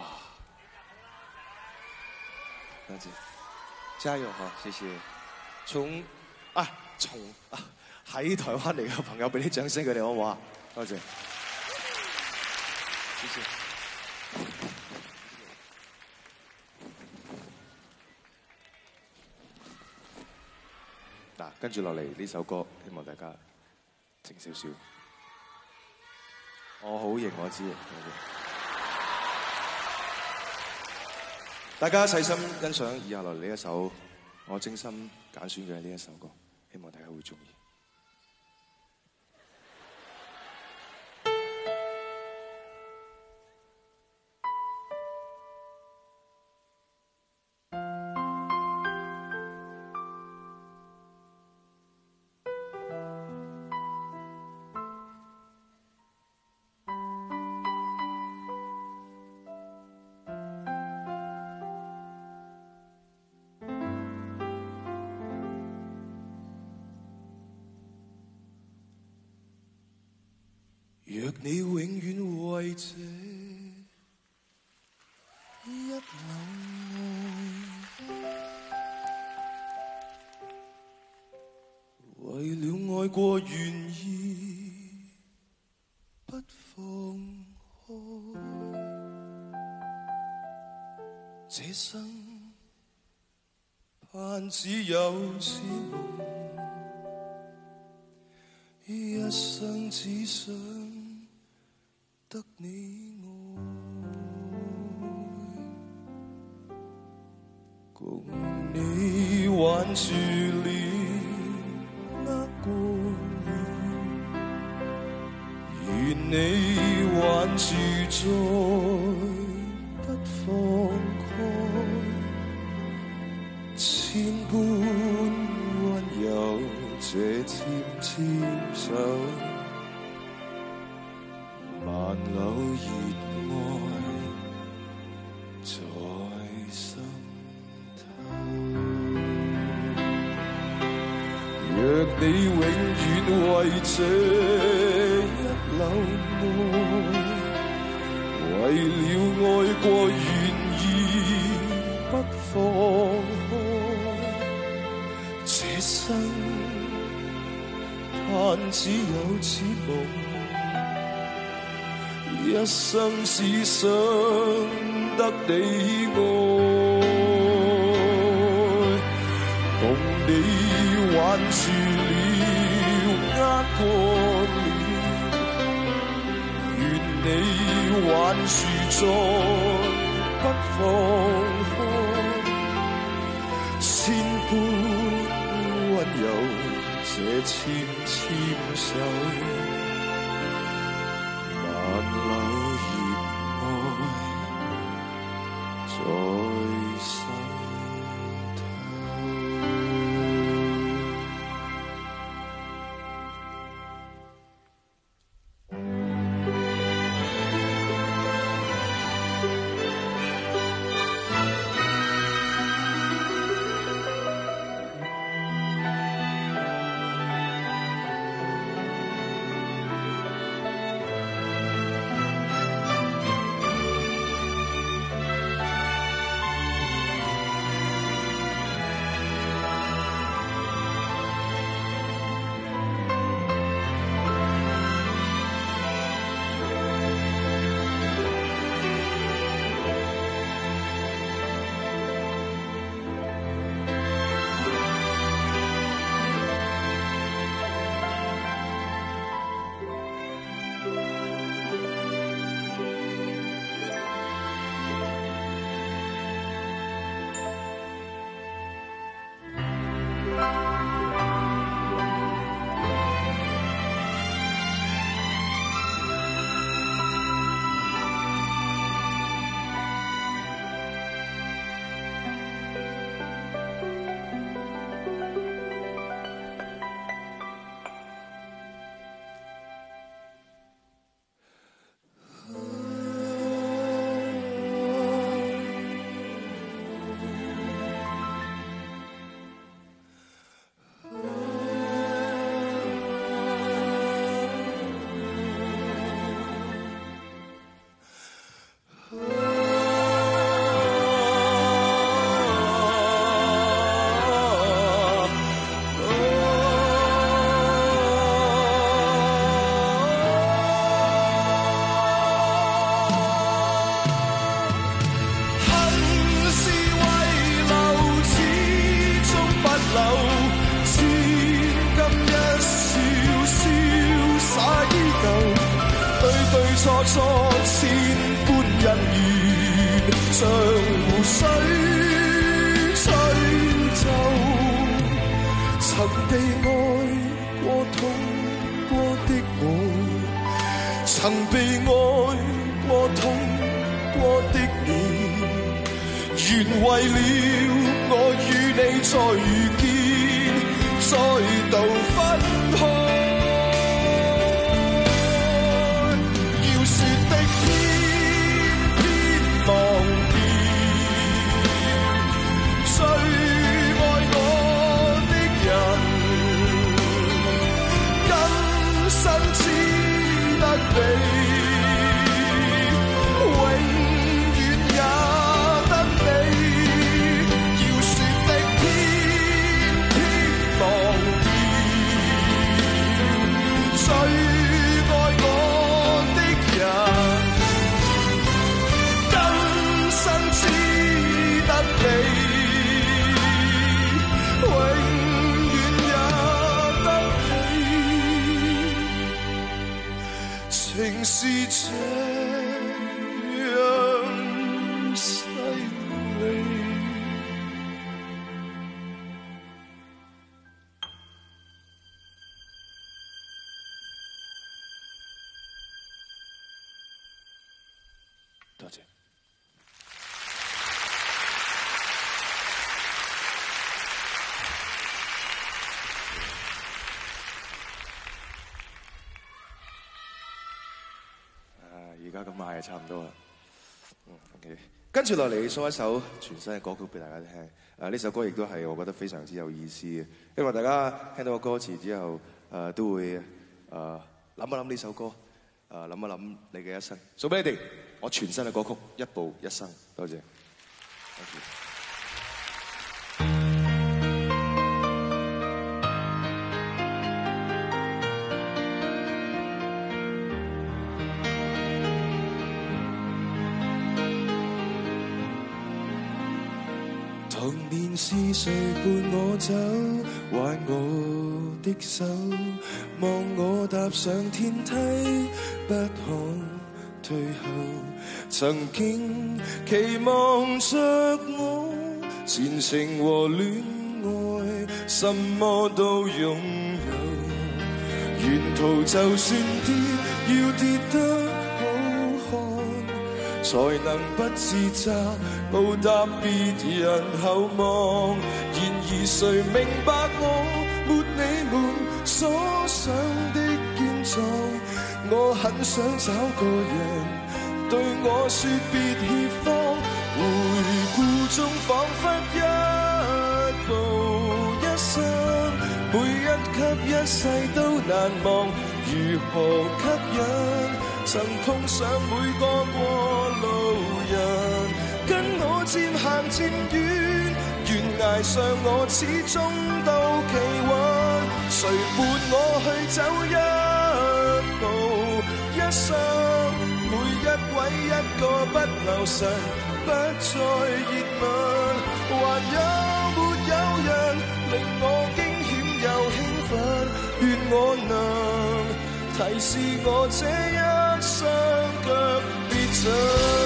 多謝，加油嚇，謝謝。從啊從啊喺台灣嚟嘅朋友俾啲掌聲佢哋好唔好啊？多謝，謝謝。嗱，跟住落嚟呢首歌，希望大家靜少少。我好型，我知。大家細心欣賞以下落嚟呢一首我精心揀選嘅呢一首歌，希望大家會鍾意。若你永遠為這一縷愛，為了愛過願意不放開，這生盼只有此夢，一生只想得你愛，共你挽住臉，握過臉，願你挽住再不放開，千般溫柔這漸漸手，萬縷熱愛在心頭。若你永遠為這一縷流內，為了愛過願意不放開，這生盼只有此夢，一生只想得你愛，共你挽住了握過了，願你挽住再不放開，千般溫柔這纖纖手，萬縷熱愛在心頭。多謝。 而家咁嗌差唔多啦。嗯 ，OK。跟住落嚟送一首全新嘅歌曲俾大家聽。誒呢首歌亦都係我覺得非常之有意思嘅，因為大家聽到個歌詞之後，誒都會誒諗一諗呢首歌。 誒諗一諗你嘅一生，送俾你哋我全新嘅歌曲《一步一生》，多謝。Thank you。 童年是誰伴我走，挽我的手，望我踏上天梯，不可退後。曾經期望着我前程和戀愛，什麼都擁有。沿途就算跌，要跌得才能不自責，報答別人厚望。然而誰明白我沒你們所想的堅壯？我很想找個人對我說別怯慌。回顧中彷彿一步一生，每一級一世都難忘。如何吸引曾碰上每個過路人，跟我漸行漸遠，懸崖上我始終都企穩。誰伴我去走一步一生？每一位一個不留神，不再熱吻。還有沒有人令我驚險又興奮？願我能提示我這一雙腳別走。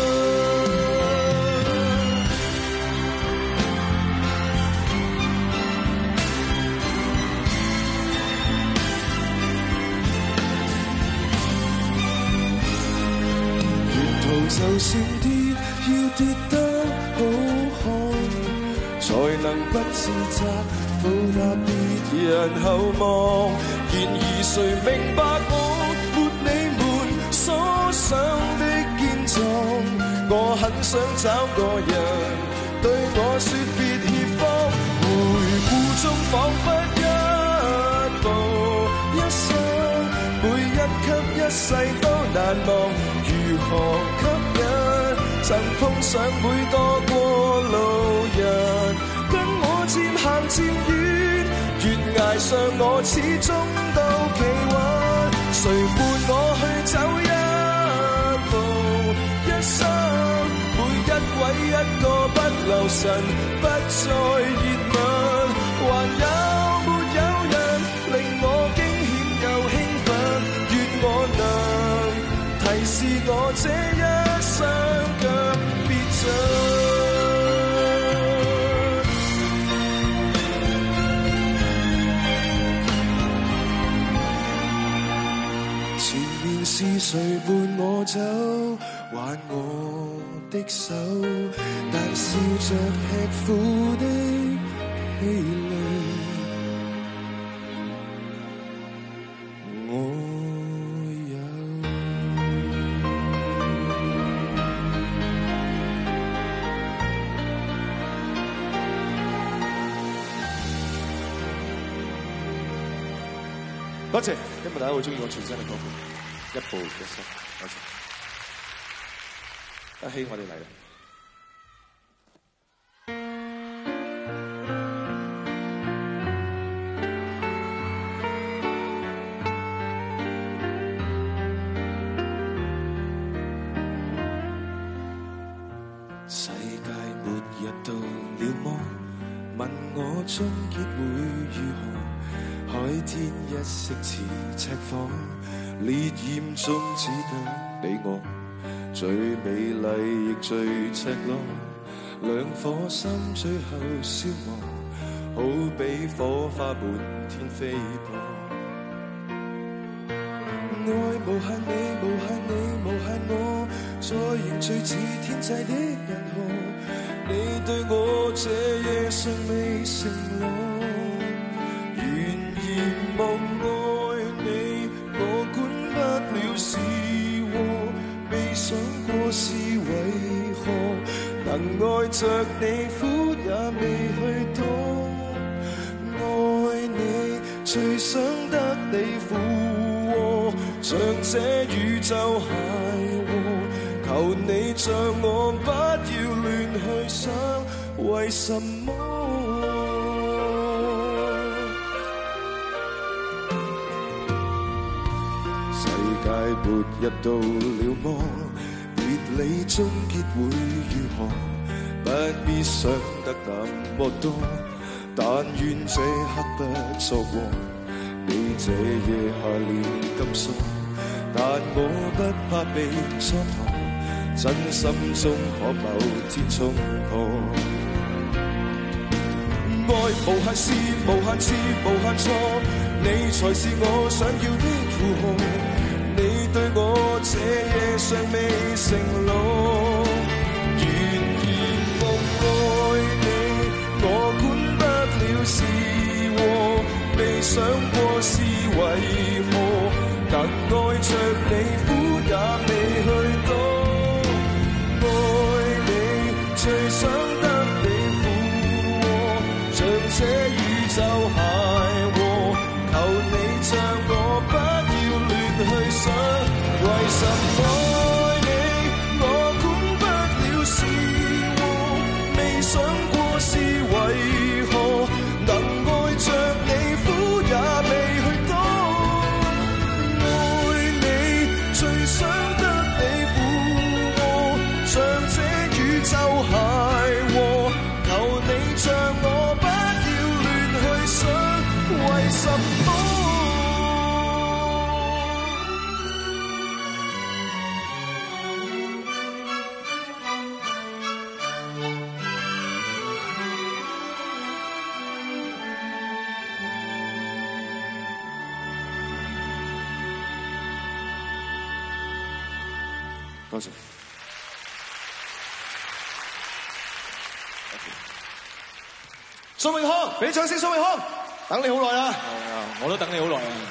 沿途就算跌，要跌得好看，才能不自責，報答別人厚望。然而誰明白我沒你們所想的堅壯？我很想找個人對我說別怯慌。回顧中彷彿一步一生，每一級一世都難忘。如何吸引曾碰上每個過路人，跟我漸行漸遠，懸崖上我始終都企穩。誰伴我去走一步一生？每一位一個不留神，不再熱吻。還有沒有人令我驚險又興奮？願我能提示我這一雙腳別走。是誰伴我走，挽我的手，但笑着吃苦的氣餒。我有多謝，希望大家會中意我全新嘅歌曲。一步一生，多謝。阿希，我哋嚟啦！ 世界末日到了麼？問我終結會如何？海天一色似赤火。烈焰中只得你我，最美麗亦最赤裸，兩顆心最後消磨，好比火花滿天飛播。愛無限你，無限你，無限我，再凝聚似天際的銀河。你對我這夜尚未承諾，願意夢愛你，我管不了是禍，未想過是為何能愛着你，苦也未去懂。愛你最想得你附和， 像這宇宙諧和，求你像我不要亂去想，為什麼世界末日到了麼？別理終結會如何？不必想得那麼多，但願這刻不作禍。你這夜下了金鎖，但我不怕被蹉跎，真心中可某天衝破。愛無限是無限次無限錯，你才是我想要的負荷。你對我這夜尚未承諾，然而我愛你，我管不了是禍，未想過是為何，能愛着你苦也未去多，愛你最想得你附和，像這宇宙諧和，求你像我不要亂去想，為什麼愛你我管不了是禍，未想過是為何，能愛着你苦也未去多，愛你最想得你附和，像這宇宙諧和，求你像我不要亂去想，為什麼多謝。蘇永康，俾掌聲蘇永康，等你好耐啦。 我都等你好耐啊。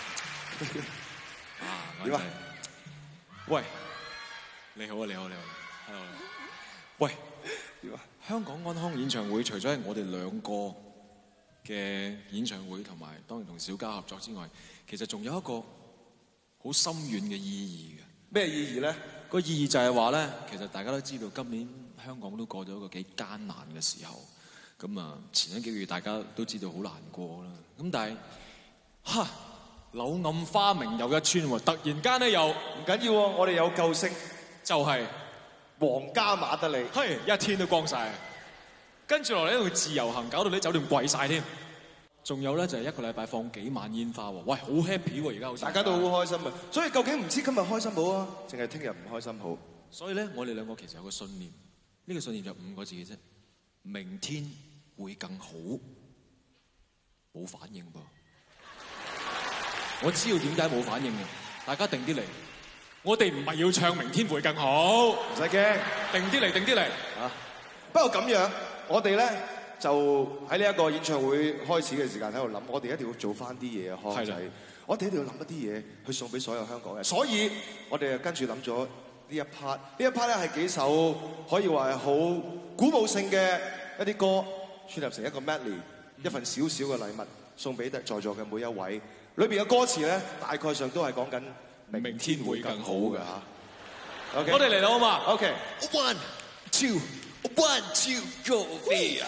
點啊？ 喂，你好啊，你好，你好。Hello。喂， 點啊？ 香港安康演唱會除咗係我哋兩個嘅演唱會，同埋當然同小嘉合作之外，其實仲有一個好深遠嘅意義嘅。 咩意義咧？ 個意義就係話咧，其實大家都知道今年香港都過咗一個幾艱難嘅時候，咁啊前一幾個月大家都知道好難過啦。咁但係，哈柳暗花明又一村喎，突然間咧又唔緊要喎，我哋有救星， 就係、是、 皇家馬德里， 係一天都光晒，跟住落嚟一路自由行，搞到啲酒店貴晒添。仲有咧就係一個禮拜放幾晚煙花喎，喂好 happy 喎，而家好似大家都好開心啊！所以究竟唔知今日開心好啊，淨係聽日唔開心好？ 所以咧，我哋兩個其實有個信念，呢、這個信念就五個字嘅啫，明天會更好。冇反應噃，我知道點解冇反應嘅，大家定啲嚟。我哋唔係要唱明天會更好，唔使驚， 定啲嚟，定啲嚟啊！不過咁樣，我哋咧。就喺呢一個演唱會開始嘅時間喺度諗，我哋一定要做翻啲嘢啊，康仔！我哋一定要諗一啲嘢去送俾所有香港人。所以我哋就跟住諗咗呢一 part， 呢一 part 咧係幾首可以話係好鼓舞性嘅一啲歌，串合成一個 medley， 一份少少嘅禮物送俾在座嘅每一位。裏邊嘅歌詞咧，大概上都係講緊明天會更好嘅嚇。Okay? 我哋嚟到啊嘛 ，OK，one two one two go via。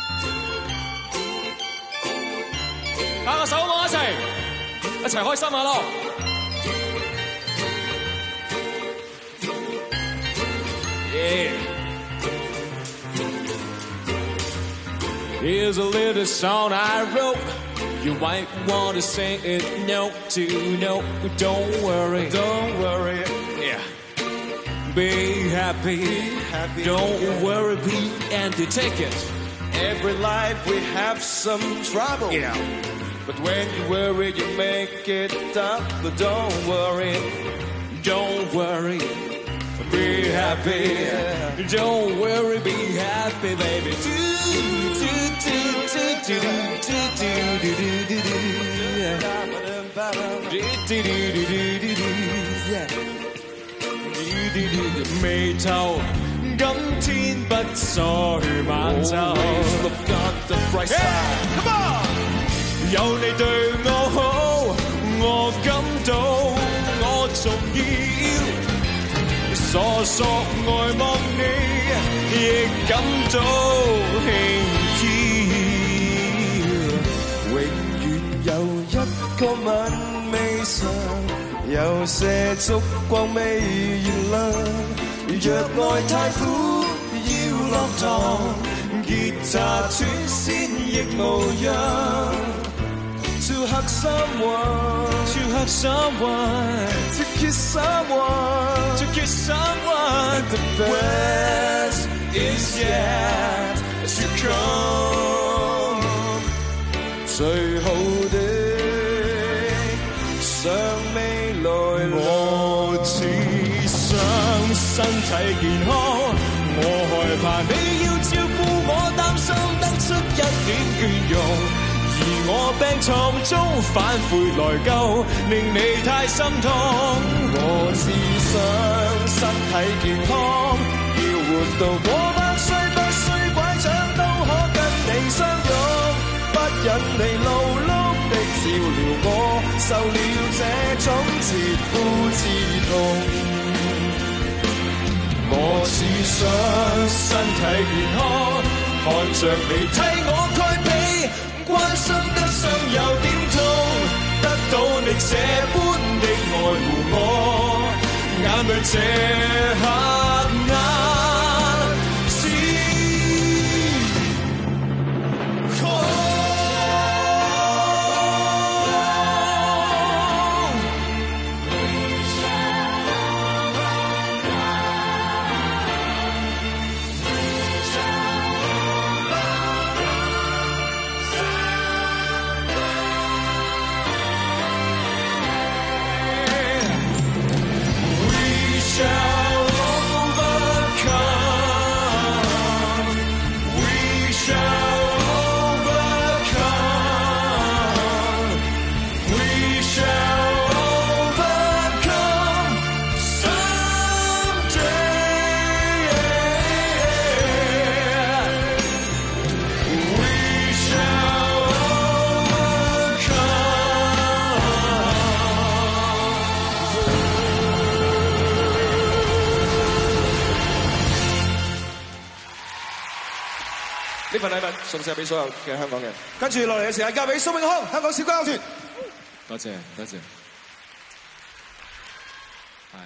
打個手望一齊，一齊開心下咯！ Yeah. Here's a little song I wrote. You might want to sing it note to note. Don't worry, don't worry. Yeah. Be happy, be happy. Don't yeah. worry, be and take it. Every life we have some trouble. Yeah. But when you worry, you make it up. But don't worry, don't worry. Be happy. Yeah. Don't worry, be happy, baby. Do do do do do do do do do do do. Do do do do do do. Yeah. Do do do. 眉頭今天不再晚走。 Always look on the bright side. Come on. 有你對我好，我感到我重要，傻傻呆望你，亦感到輕佻。永遠有一個吻未嘗，有些燭光未燃亮。若愛太苦，要落糖，吉他斷線亦無恙。To hug someone, to hug someone, to kiss someone, to kiss someone. The best is yet to come. 最好的尚未來臨。我只想身體健康，我害怕你要照顧我，擔心得出一點倦容。而我病床中反悔內疚，令你太心痛。我只想身體健康，要活到過百歲，不需拐杖都可跟你相擁。不忍你勞碌的照料我，受了這種切膚之痛。我只想身體健康，看着你替我開被，關心得上有點痛，得到你這般的愛護我，眼淚這刻眼只空。呢份禮物送上俾所有嘅香港人。跟住落嚟嘅時間交俾蘇永康，香港小交團。 多謝多謝。係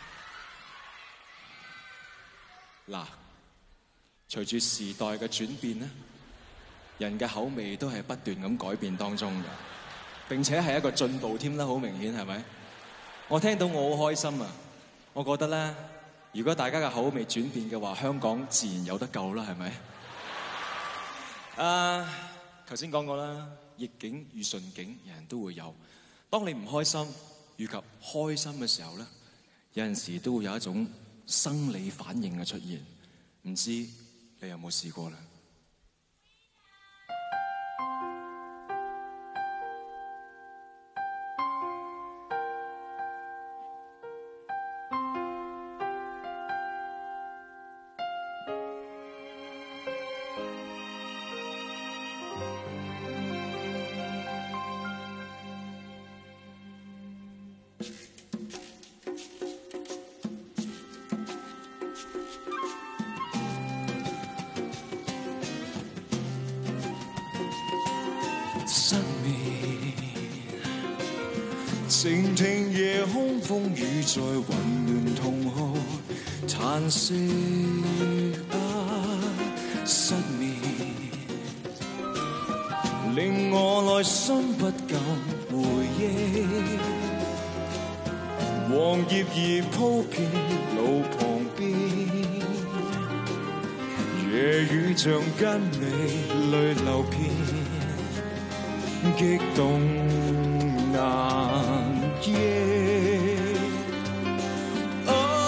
嗱，隨住時代嘅轉變咧，人嘅口味都係不斷咁改變當中嘅，並且係一個進步添啦，好明顯係咪？我聽到我好開心啊！我覺得咧，如果大家嘅口味轉變嘅話，香港自然有得救啦，係咪？啊，頭先講過啦，逆境與順境，人人都會有。當你唔開心以及開心嘅時候咧，有陣時都會有一種生理反應嘅出現。唔知你有冇試過咧？ 靜聽夜空風雨在混亂痛哭嘆息啊失眠，令我內心不敢回憶。黃葉兒鋪遍路旁邊，夜雨像跟你淚流遍，激動難夜啊，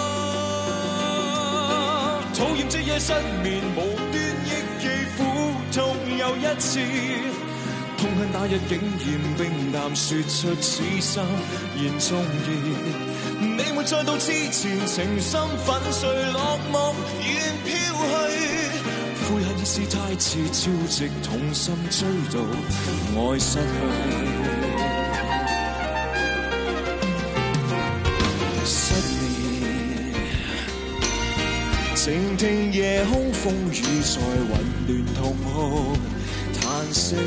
討厭這夜失眠，無端憶記苦痛又一次，痛恨那日竟然冰淡說出此生言中意，你沒再到之前，情深粉碎落寞願飄去，悔恨已是太遲，朝夕痛心追悼愛失去。 靜聽夜空風雨在混亂痛哭嘆息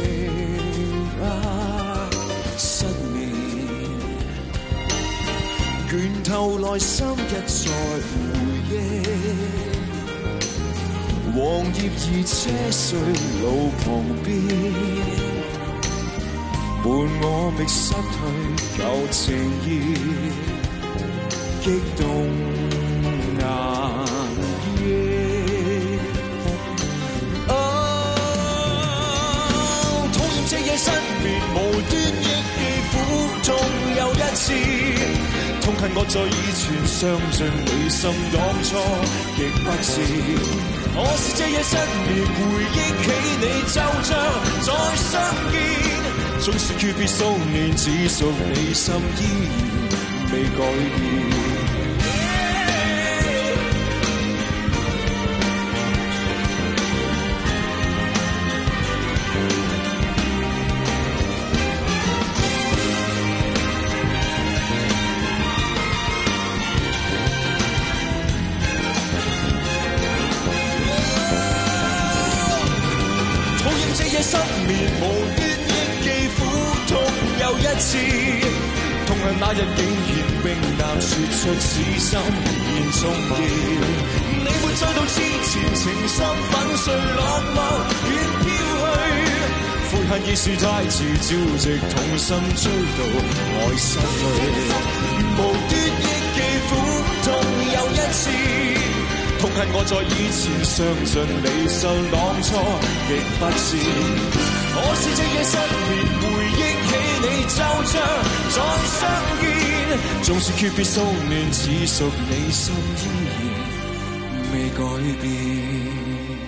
啊失眠，倦透內心一再回憶，黃葉兒車碎路旁邊，伴我覓失去舊情意，激動難抑。哦，討厭這夜失眠，無端憶記苦痛又一次，痛恨我在以前傷盡你心，當初極不是。我是這夜失眠，回憶起你就像再相見，縱是訣別數年，只屬你心依然未改變。失眠無端憶記苦痛又一次，痛恨那日竟然冰淡說出此心現終結。你沒再到之前情深粉碎落寞遠飄去，悔恨已是太遲，朝夕痛心追到愛失去，無端憶記苦痛又一次，痛恨我在以前傷盡你心，當初極不是。我是這夜失眠，回憶起你就像再相見，縱是訣別數年，只屬你心依然未改變。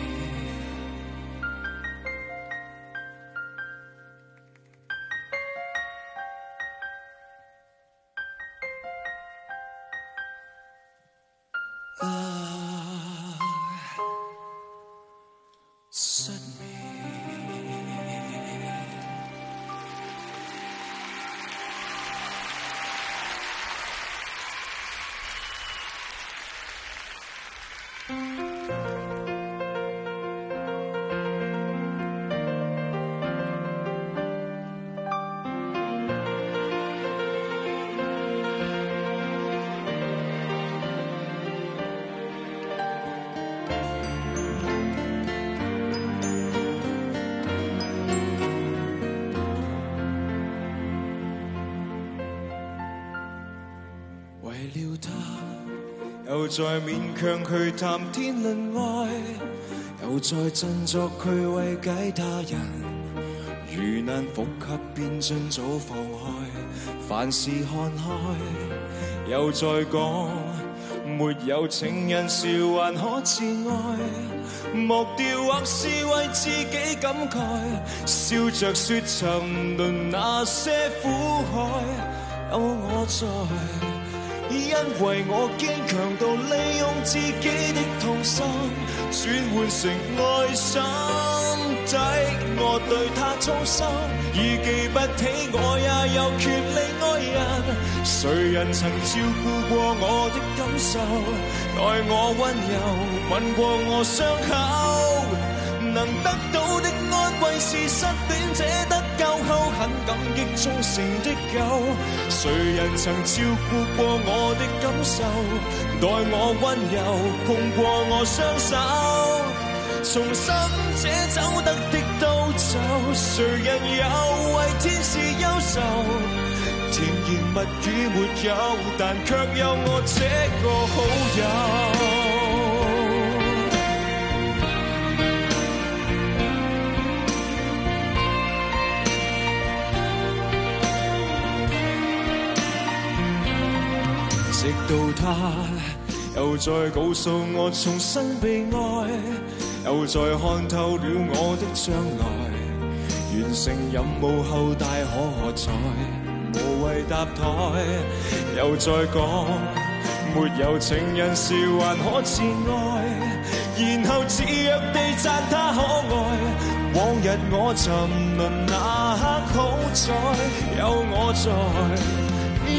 又再勉強去談天論愛，又再振作去慰解他人，遇難復合便盡早放開，凡事看開。又再講沒有情人時還可自愛，莫掉或是為自己感慨，笑着說沉淪那些苦海，有我在。因為我堅強到利用自己的痛心轉換成愛心底，我對他忠心，已記不起我也有權利愛人。誰人曾照顧過我的感受，待我溫柔吻過我傷口，能得到的安慰是失戀者得救後很感激忠誠的狗。誰人曾照顧過我的感受，待我溫柔碰過我雙手，從心這走得的都走。誰人有為天使憂愁，甜言蜜語沒有，但卻有我這個好友。直到他又再告訴我重新被愛，又再看透了我的將來，完成任務後大可在，無謂搭台。又再講沒有情人時還可自愛，然後自虐地讚他可愛。往日我沉淪那刻好在有我在，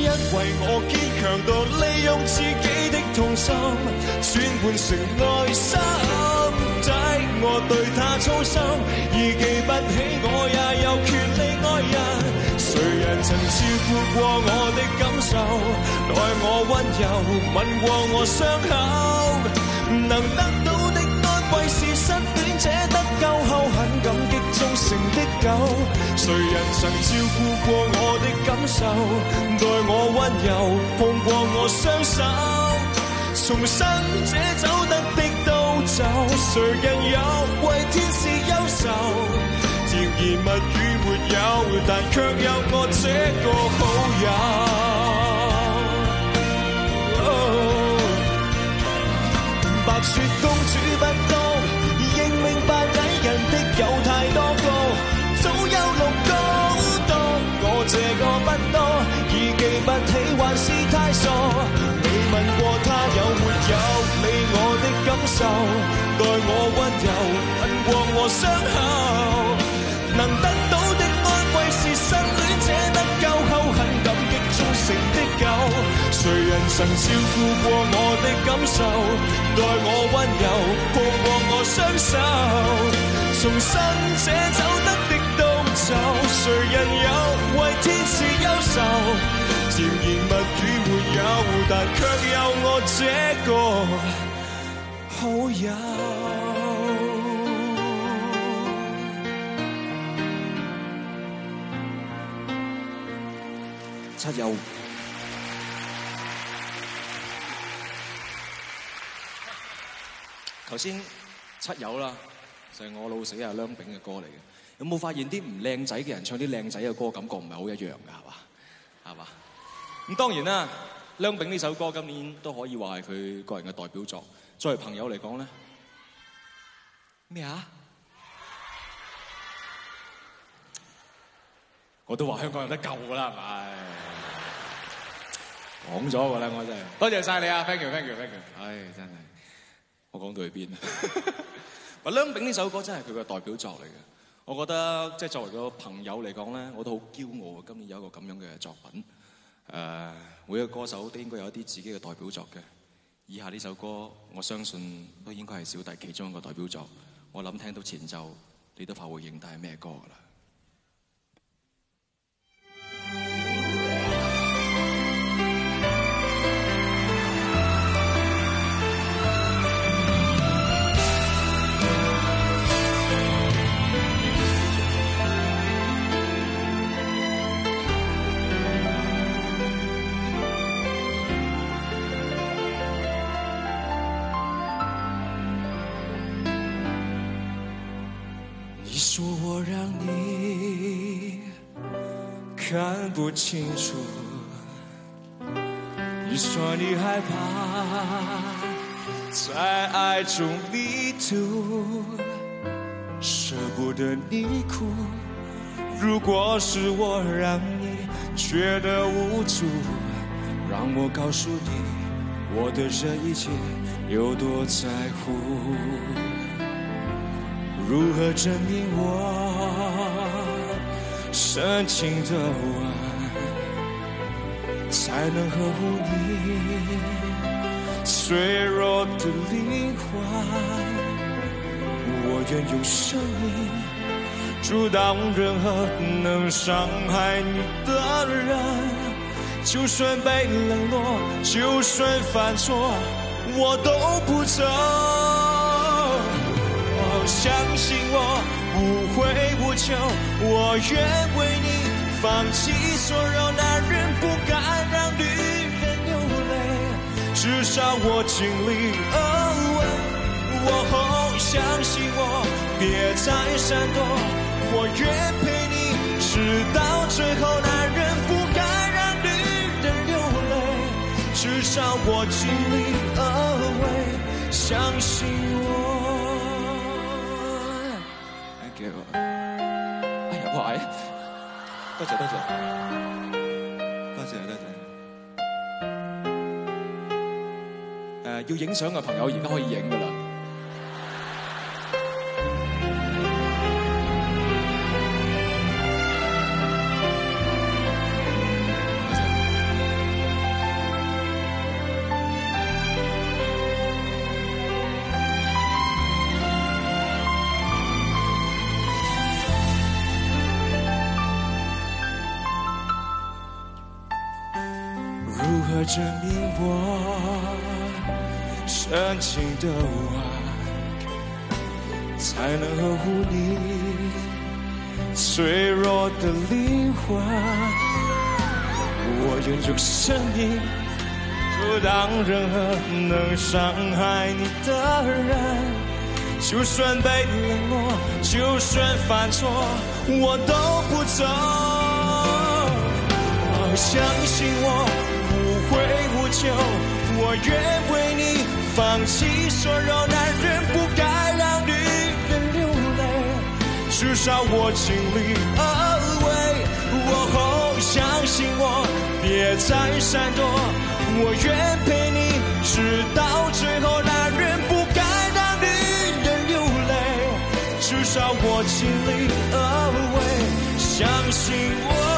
因為我堅強到利用自己的痛心，轉換成愛心，抵我對他操心，已記不起我也有權利愛人。誰人曾照顧過我的感受，待我溫柔吻過我傷口，能得到的安慰是失戀者得救後很感激忠誠的狗。誰人曾照顧過我的感受，待我溫柔碰過我雙手，重生者走得的都走，誰人有為天使憂愁？甜言蜜語沒有，但卻有我這個好友。Oh, 白雪公主不懂，認明白矮人的有太多個，早有六個多，我這個不多，已記不起還是太傻。你問過他有沒有理我的感受，待我溫柔吻過我傷口，能得到的安慰是失戀者得救後很感激忠誠的狗。誰人曾照顧過我的感受，待我溫柔抱過我雙手，重生者走得的都走，誰人有為天使憂愁？甜言蜜語沒有，但卻有我這個好友。 七友，頭先七友啦，就係我老死阿梁炳嘅歌嚟嘅。有冇發現啲唔靚仔嘅人唱啲靚仔嘅歌，感覺唔係好一樣㗎？係嘛？係嘛？咁當然啦，梁炳呢首歌今年都可以話係佢個人嘅代表作。作為朋友嚟講咧，咩啊？我都話香港有得救㗎啦，係咪？講咗㗎啦，我真係多謝晒你啊 ！Thank you，Thank you，Thank you。唉，真係我講到去邊啊？話梁炳呢首歌真係佢嘅代表作嚟嘅。我覺得即係作為個朋友嚟講咧，我都好驕傲啊！今年有一個咁樣嘅作品。誒、uh，每個歌手都應該有一啲自己嘅代表作嘅。以下呢首歌，我相信都應該係小弟其中一個代表作。我諗聽到前奏，你都怕會認得係咩歌㗎啦。 說我讓你看不清楚，你說你害怕在愛中迷途，捨不得你哭。如果是我讓你覺得無助，讓我告訴你我的這一切有多在乎。如何證明我深情的吻才能呵護你脆弱的靈魂？我願用生命阻擋任何能傷害你的人，就算被冷落，就算犯錯，我都不走。相信我不會不求，我願為你放棄所有，男人不該讓女人流淚，至少我盡力而為。我相信我，別再閃躲，我願陪你直到最後，男人不該讓女人流淚，至少我盡力而為。相信我。哎呀，不好意思，多謝多謝，多謝多謝。 誒、呃，要影相嘅朋友而家可以影㗎啦。 如何证明我深情的爱，才能呵护你脆弱的灵魂？我愿用生命阻挡任何能伤害你的人，就算被冷落，就算犯错，我都不走。相信我，无悔无求，我愿为你放弃所有。男人不该让女人流泪，至少我尽力而为。哦，相信我，别再闪躲，我愿陪你直到最后。男人不该让女人流泪，至少我尽力而为。相信我，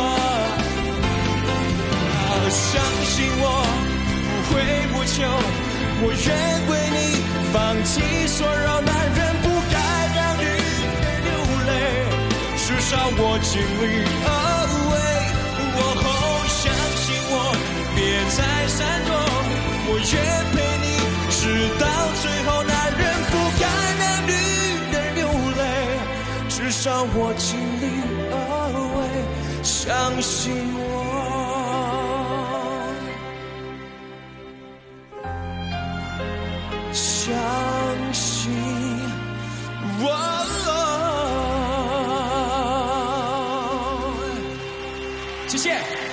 相信我，不会不求，我愿为你放弃所有。男人不该让女人流泪，至少我尽力而为。哦，相信我，别再闪躲，我愿陪你直到最后。男人不该让女人流泪，至少我尽力而为。相信我，相信我。谢谢。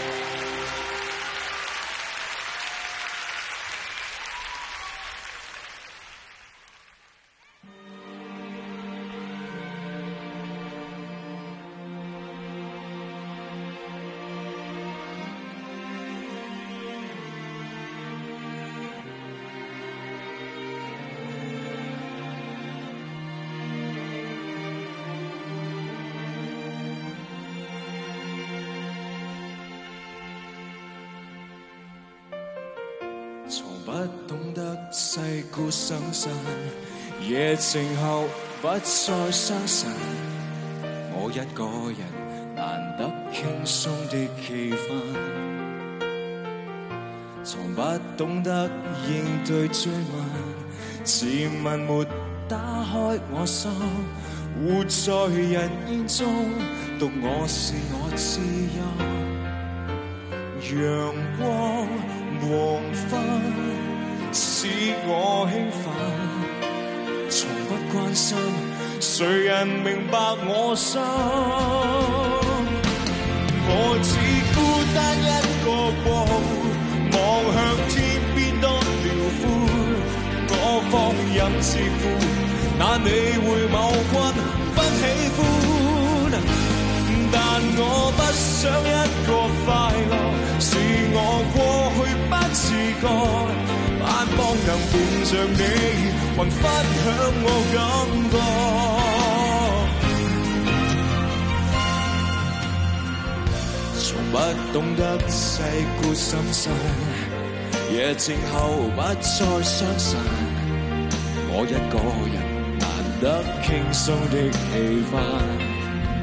從不懂得世故生散，夜靜後不再相信。我一個人難得輕鬆的氣氛，從不懂得應對追問，自問沒打開我心，活在人煙中，獨我是我自由。陽光黃昏使我興奮，從不關心誰人明白我心。我只孤單一個過戶，望向天邊多遼闊。我放任自負，難理會某君不喜歡。但我不想一個快樂，是我過去不自覺，盼望能伴着你，還分享我感覺。從不懂得世故心細，夜靜後不再相信，我一個人難得輕鬆的氣氛。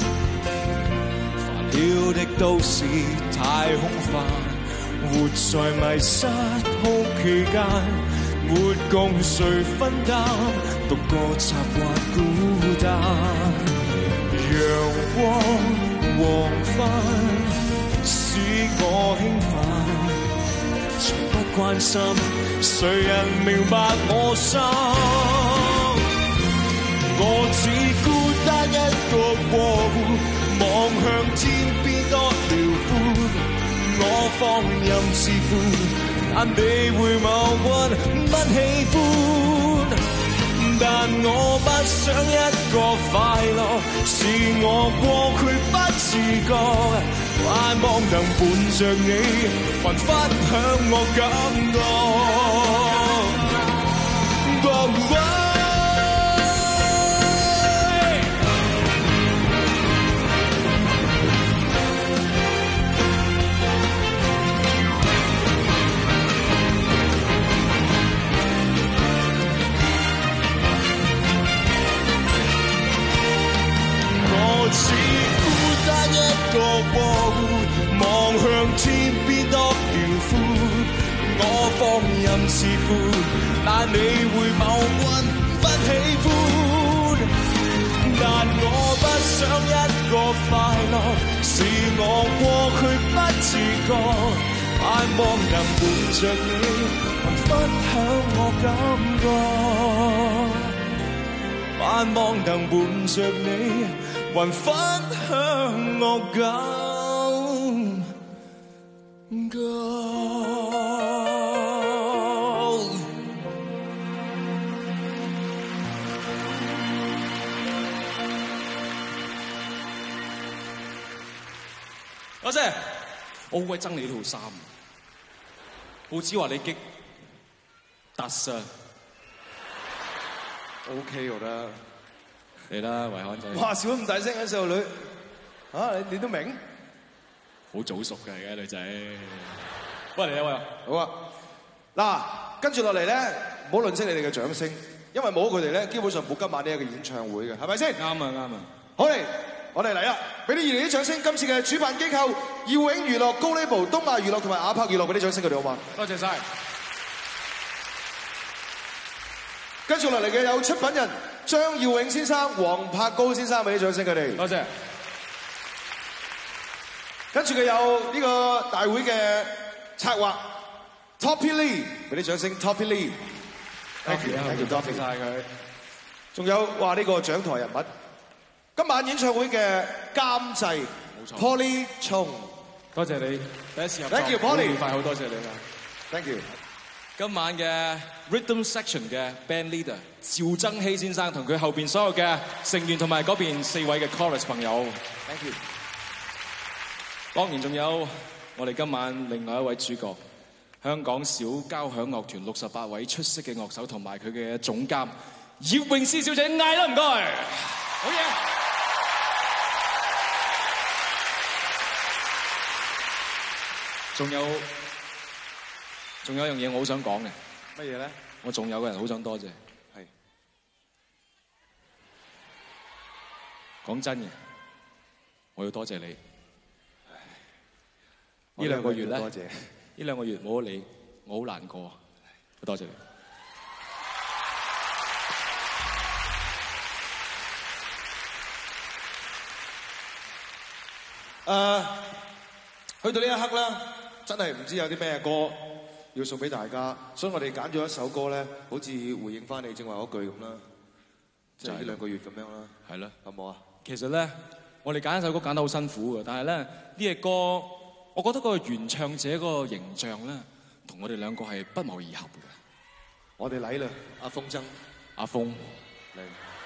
要的都市太空泛，活在迷失空期間，沒共誰分擔，獨個習慣孤單。陽光黃昏使我興奮，從不關心誰人明白我心。我只孤單一個過戶，望向天邊多遼闊，我放任自負，但理會某君不喜歡。但我不想一個快樂，是我過去不自覺，盼望能伴着你，還分享我感覺。只孤單一個過戶，望向天邊多遼闊， 任是負，但你會某君不喜歡。但我不想一個快樂，是我過去不自覺，盼望能伴着你，還分享我感覺。盼望能伴着你，還分享我感覺。 多謝，我好鬼憎你呢套衫，報紙話你激突啊 ，OK 我覺得， 嚟啦維漢仔。 哇，笑咁大聲嘅細路女，啊你你都明？ 好早熟嘅而家女仔。喂嚟啊喂， 好啊，嗱跟住落嚟咧，唔好吝嗇你哋嘅掌聲，因為冇佢哋咧，基本上冇今晚呢一個演唱會嘅，係咪先？ 啱啊啱啊， 好嚟。我哋嚟啦！俾啲熱烈啲掌聲！今次嘅主辦機構耀永娛樂、高 Label、東亞娛樂同埋亞柏娛樂，俾啲掌聲佢哋好嘛？ 多謝晒！ 跟住落嚟嘅有出品人張耀永先生、黃柏高先生，俾啲掌聲佢哋。 多謝！ 跟住嘅有呢個大會嘅策劃 Toppy Lee， 俾啲掌聲 Toppy Lee。Thank you，Thank you，多謝晒佢。仲有哇呢個獎台人物。今晚演唱會嘅監製 Polly Chung， 多謝你第一次合作， Thank you Polly， 快好多謝你啦 ，Thank you。今晚嘅 Rhythm Section 嘅 Band Leader 趙增熹先生同佢後邊所有嘅成員同埋嗰邊四位嘅 Chorus 朋友 ，Thank you。 當然仲有我哋今晚另外一位主角，香港小交響樂團六十八位出色嘅樂手同埋佢嘅總監葉詠詩小姐，嗌啦唔該，好嘢。仲有，仲有一樣嘢我好想講嘅。 乜嘢咧？ 我仲有個人好想多謝。 係。 講真嘅，我要多謝你。呢兩個月咧，呢兩個月冇咗你，我好難過。多謝你。 誒，去到呢一刻咧。真係唔知有啲咩歌要送俾大家，所以我哋揀咗一首歌咧，好似回應翻你正話嗰句咁啦，即係呢兩個月咁樣啦， 係咯， 好冇啊？ 其實咧，我哋揀一首歌揀得好辛苦嘅，但係咧呢隻歌，我覺得個原唱者個形象咧，同我哋兩個係不謀而合嘅。 我哋嚟啦，阿風箏， 阿風嚟。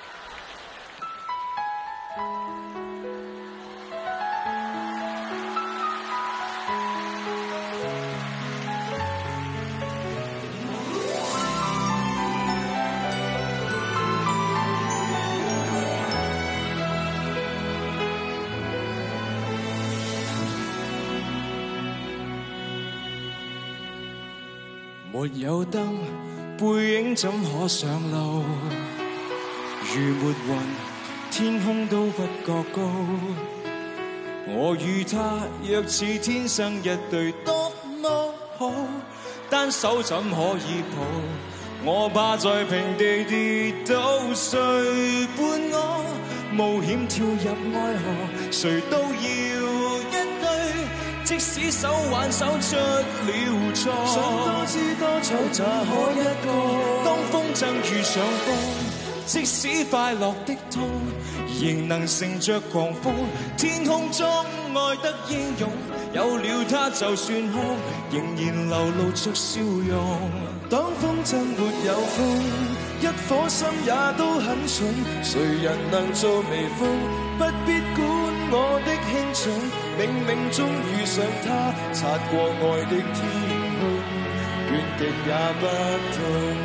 沒有燈，背影怎可上路？如沒雲，天空都不覺高。我與他若似天生一對，多麼好，單手怎可以抱？我怕在平地跌倒，誰伴我冒險跳入愛河？誰都要一對。即使手挽手出了錯，想多姿多彩怎可一個？當風箏遇上風，即使快樂的痛，仍能乘着狂風。天空中愛得英勇，有了它就算空，仍然流露着笑容。當風箏沒有風，一顆心也都很重。誰人能做微風？不必管我的輕重，冥冥中遇上他，擦過愛的天空，倦極也不痛。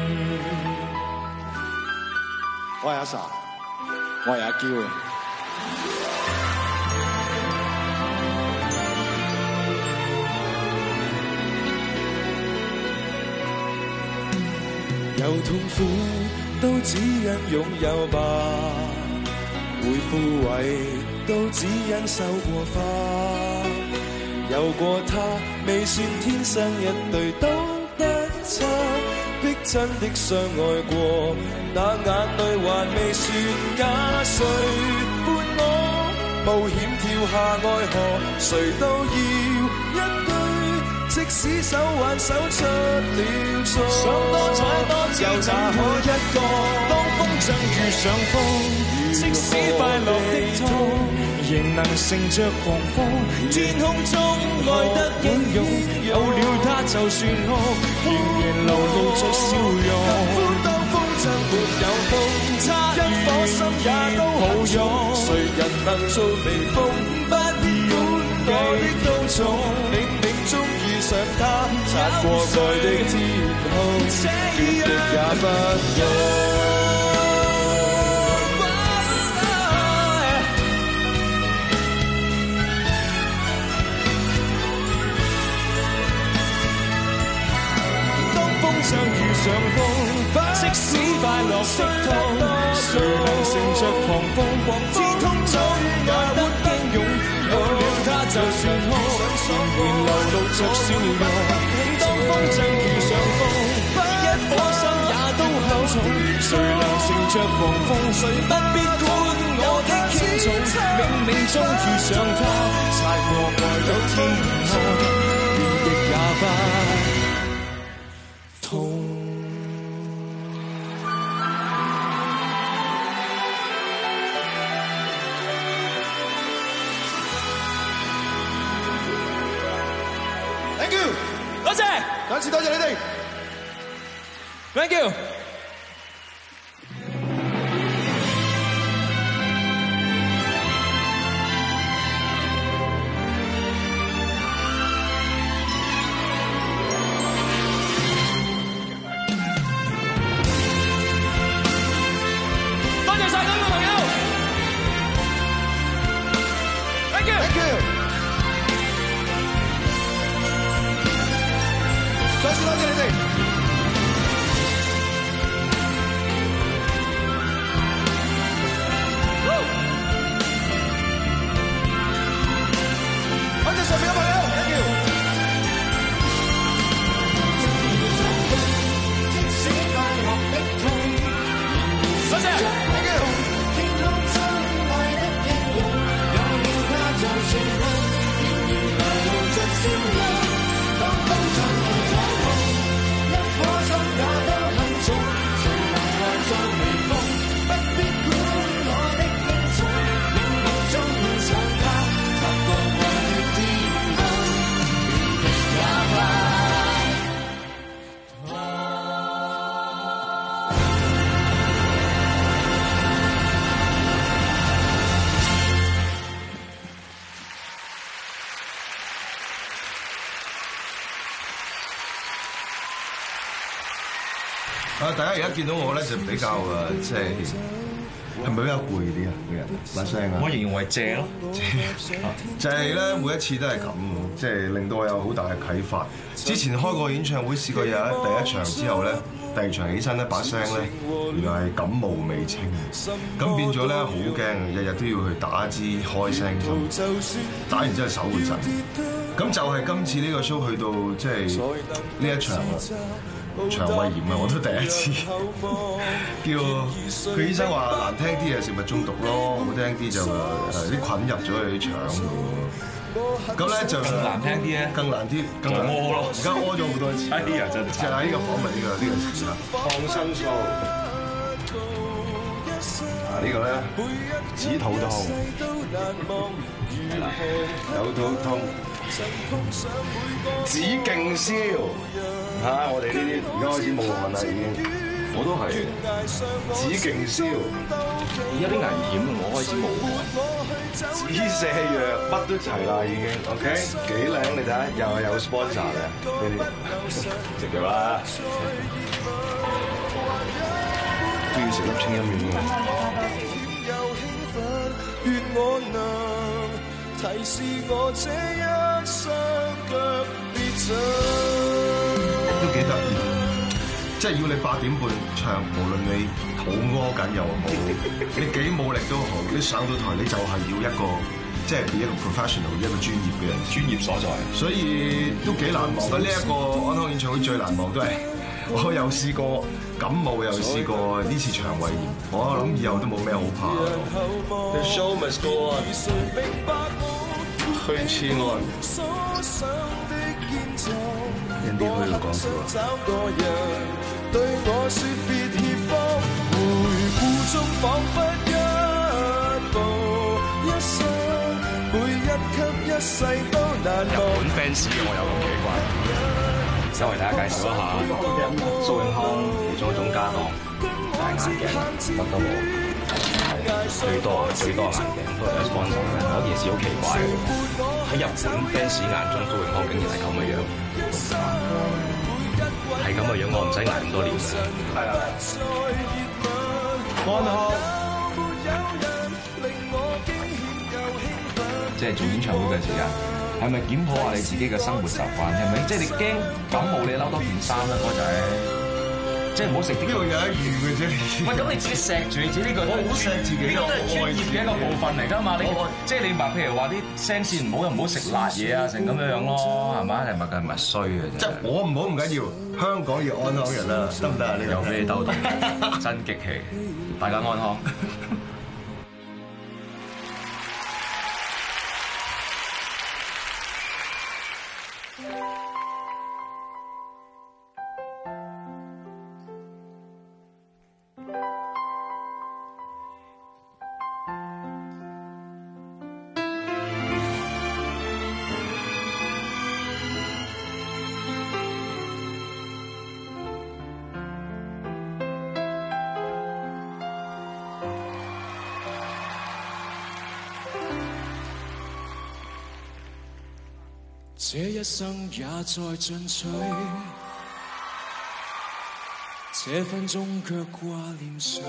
我係阿 Sa， 我係阿嬌。 有痛苦都只因擁有吧，會枯萎都只因收過花。有過他未算天生一對，都不真的相愛過，那眼淚還未算假，誰伴我冒險跳下愛河，誰都要一對。即使手挽手出了錯，想多踩多又怎可一個？當風箏遇上風，即使快樂的痛，仍能乘着狂風。天空中愛得英勇，有了它就算哭，仍然流露着笑容。當風箏沒有風，差一顆心也都抱擁。誰人能做微風？不必管我的高重，冥冥中遇上他，擦過愛的天空，血液也不用。相遇上風，即使快樂的痛，誰能乘着狂風？天空中愛得英勇，有了它就算哭，仍然流露着笑容。當風箏遇上風，一顆心也都很重，誰能乘着狂風？不必管我的輕重，冥冥中遇上它，擦過愛的天空，連翼也不。 Thank you， 多謝，再次多謝你哋 ，Thank you。多謝晒各位朋友 ，Thank you，Thank you。再次多謝你哋。多謝上面嘅朋友 ，thank you。多謝 ，thank you。天空中愛的英勇，有了它就算哭，仍然流露着笑容。當風箏遇上風，一顆心也都很重，誰能愛作微風？不必管我的英雄，冥冥中遇上他，擦過愛的天空，連翼也不痛。 啊！大家而家見到我咧，就比較誒，即係係咪比較攰啲啊？個人把聲啊， 我形容為正咯， 就係咧每一次都係咁，即係令到我有好大嘅啟發。之前開過演唱會，試過有一第一場之後咧，第二場起身咧，把聲咧原來係感冒未清，咁變咗咧好驚，日日都要去打支開聲針，打完之後手會震。咁就係今次呢個 show 去到即係呢一場啦。腸胃炎啊！我都第一次叫佢醫生話難聽啲係食物中毒咯，好聽啲就誒啲菌入咗去啲腸度。咁咧就更難聽啲咧， 更難啲，更難屙咯。而家屙咗好多次。哎呀，真係！就係呢個訪問呢個呢個時刻。抗生素啊，呢個咧止肚痛，係啦，有肚痛，止勁消。嚇！我哋呢啲而家開始冇汗啦，已經。我都係。止勁消。 而家啲危險啊！我開始冇汗。 止瀉藥乜都齊啦，已經。OK， 幾靚你睇下，又係有 sponsor 嘅呢啲。食藥啦。都要食粒清音丸㗎。都幾得意，即係要你八點半唱，無論你肚屙緊又好，你幾冇力都好，你上到台你就係要一個即係一個 professional 一個專業嘅人， 專業所在， 所以都幾難忘嘅。呢一個安康演唱會最難忘都係我有試過感冒，又試過呢次腸胃炎，我諗以後都冇咩好怕。The show must go on。去次案，人哋去講笑啊！對我説別協防，回顧中彷彿一步一生，每一級一世都難忘。日本 fans 我有咁奇怪，稍為大家介紹一下，蘇永康其中一種家當戴眼鏡，得得我。最多最多眼鏡都係 sponsor 嘅，嗰件事好奇怪嘅。喺日本 fans 眼中，蘇永康竟然係咁嘅樣，係咁嘅樣，我唔使捱咁多年嘅。係啊，安康，即係做演唱會嘅時間，係咪檢討下你自己嘅生活習慣？係咪？即係你驚感冒，你嬲多件衫啦，嗰仔。即係唔好食啲，呢度有一語嘅啫。唔係咁，你自己錫住你自己呢個，我好錫自己，呢個都係專業嘅一個部分嚟㗎嘛。你即係你話，譬如話啲聲線唔好，又唔好食辣嘢啊，成咁樣樣咯，係嘛？係咪係咪衰嘅啫？即係我唔好唔緊要，香港要安康人啦，得唔得啊？又俾你兜到，真激氣，大家安康。 這一生也在進取，這分鐘卻掛念誰？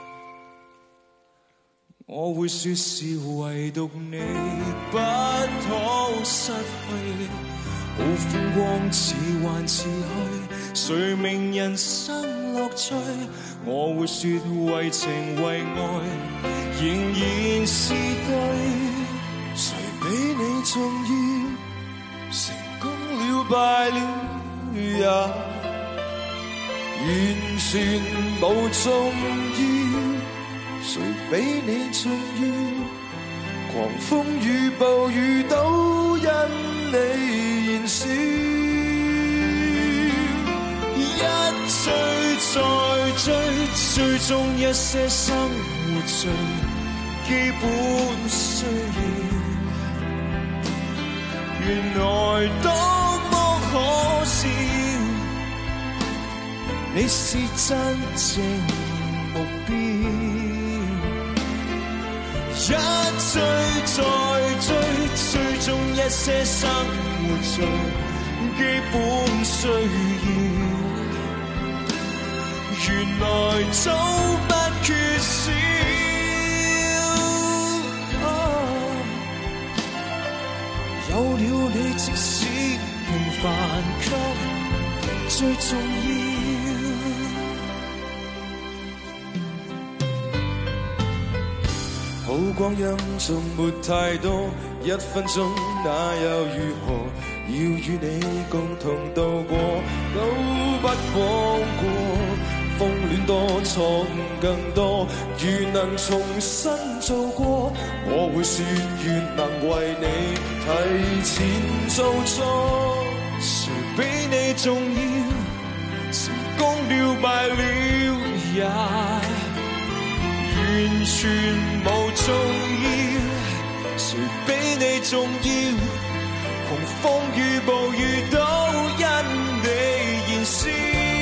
我會說是唯獨你不可失去，好風光似幻似虛，誰明人生樂趣？我會說為情為愛，仍然是對，誰比你重要？成功了敗了也完全無重要，誰比你重要？狂風與暴雨都因你燃燒，一追再追，追蹤一些生活最基本需要。原來多麼可笑，你是真正目標。一追再追，追蹤一些生活最基本需要。原來早不缺少。有了你，即使平凡卻最重要。好光陰仲沒太多，一分鐘那又如何？要與你共同度過，都不枉過。風戀多，錯誤更多，如能重新做過，我會說願能為你提前做錯。誰比你重要？成功了敗了也完全無重要。誰比你重要？狂風與暴雨都因你燃燒。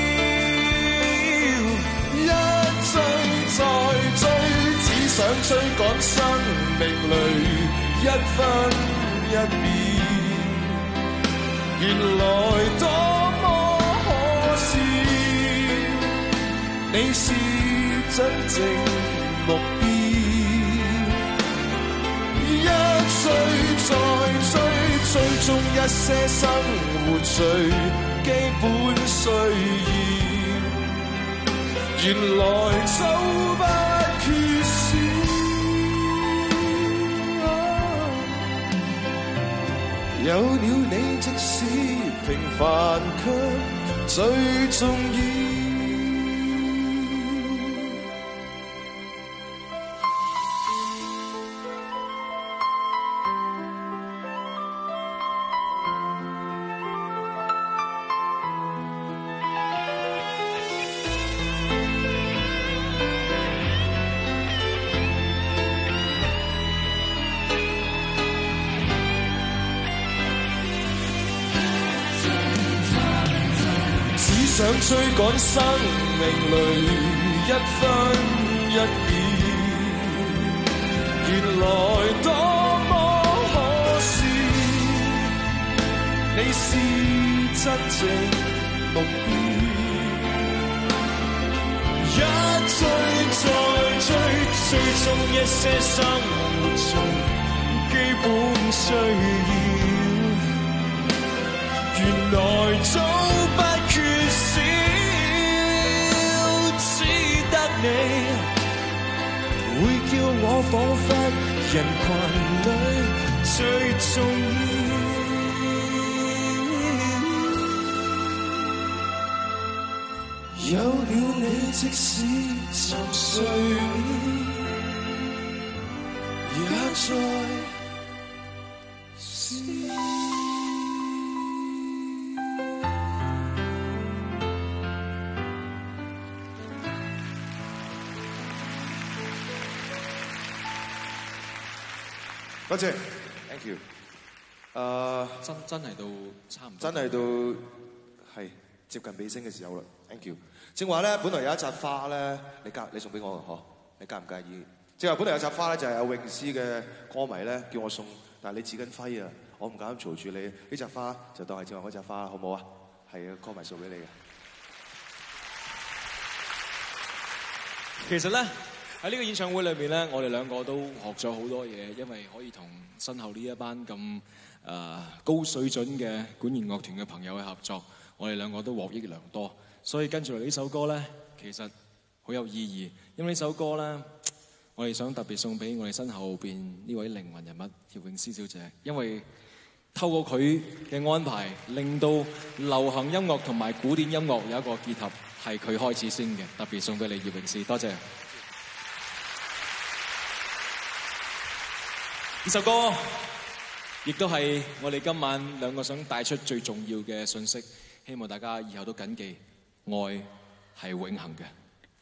再追，只想追趕生命裏一分一秒。原來多麼可笑，你是真正目標。一追再追，追蹤一些生活最基本需要。原來早不缺少，有了你，即使平凡卻最重要。想追趕生命裏一分一秒，原來多麼可笑。你是真正目標，一追再追，追蹤一些生活中基本需要，原來早不缺少，只得你會叫我彷彿人群裏最重要。有了你，即使沉睡也在多謝 ，thank you。誒， 真真係到差唔多，真係到係接近尾聲嘅時候啦 ，thank you。正話咧，本來有一扎花咧，你介你送俾我嘅嗬，你介唔介意？正話本來有扎花咧，就係有泳師嘅歌迷咧叫我送，但係你指緊揮啊，我唔敢嘈住你，呢扎花就當係正話嗰扎花，好唔好啊？係啊，歌迷送俾你嘅。 其實咧。喺呢個演唱會裏面咧，我哋兩個都學咗好多嘢，因為可以同身後呢一班咁誒、呃、高水準嘅管弦樂團嘅朋友去合作，我哋兩個都獲益良多。所以跟住嚟呢首歌咧，其實好有意義，因為呢首歌咧，我哋想特別送俾我哋身後邊呢位靈魂人物葉詠詩小姐，因為透過佢嘅安排，令到流行音樂同埋古典音樂有一個結合，係佢開始先嘅，特別送俾你葉詠詩，多謝。呢首歌亦都係我哋今晚兩個想帶出最重要嘅信息，希望大家以後都謹記，愛係永恆嘅。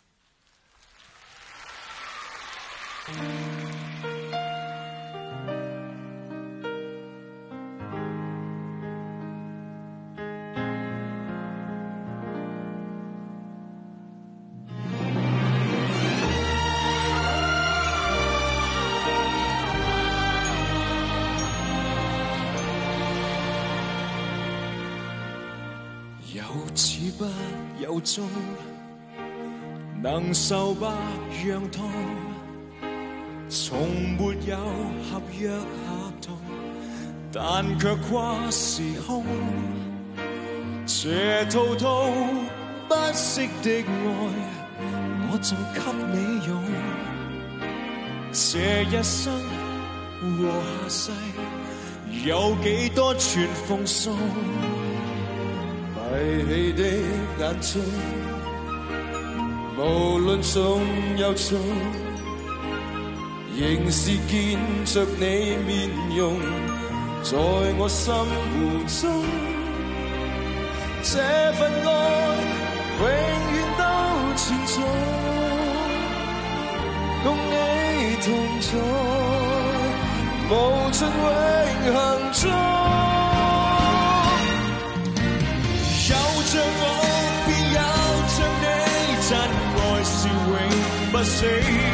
不有終，能受百樣痛，從沒有合約合同，但卻跨時空。這滔滔不息的愛，我就給你用。這一生和下世，有幾多全奉送。 閉起的眼睛，無論重又重，仍是見着你面容，在我心湖中，這份愛永遠都存在，共你同在，無盡永恆中。像我便有像你，真愛是永不死，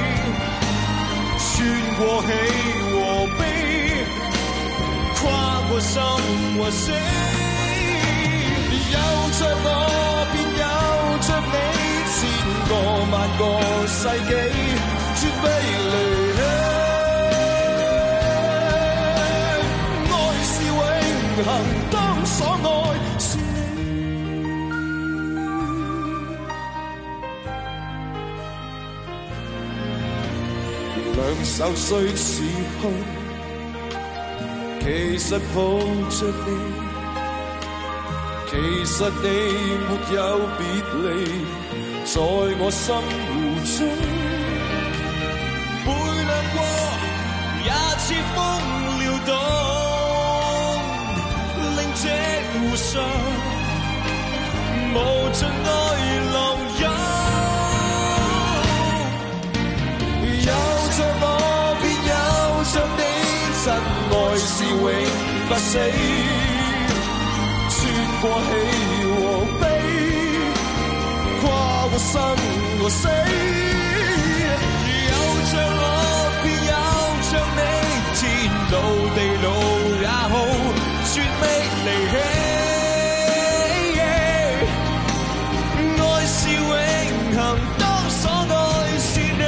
穿過喜和悲，跨過生和死。有着我便有着你，千個萬個世紀，絕不離棄。愛是永恆，當所愛是兩手雖似空，其實抱着你， 其實你沒有別離，在我心湖中每亮過也似風撩動，令這湖上無盡愛浪湧。有着我便有着你，真愛是永不死，穿過喜和悲，跨過生和死。有着我便有着你，天老地老也好，絕未離棄。愛是永恆，當所愛是你。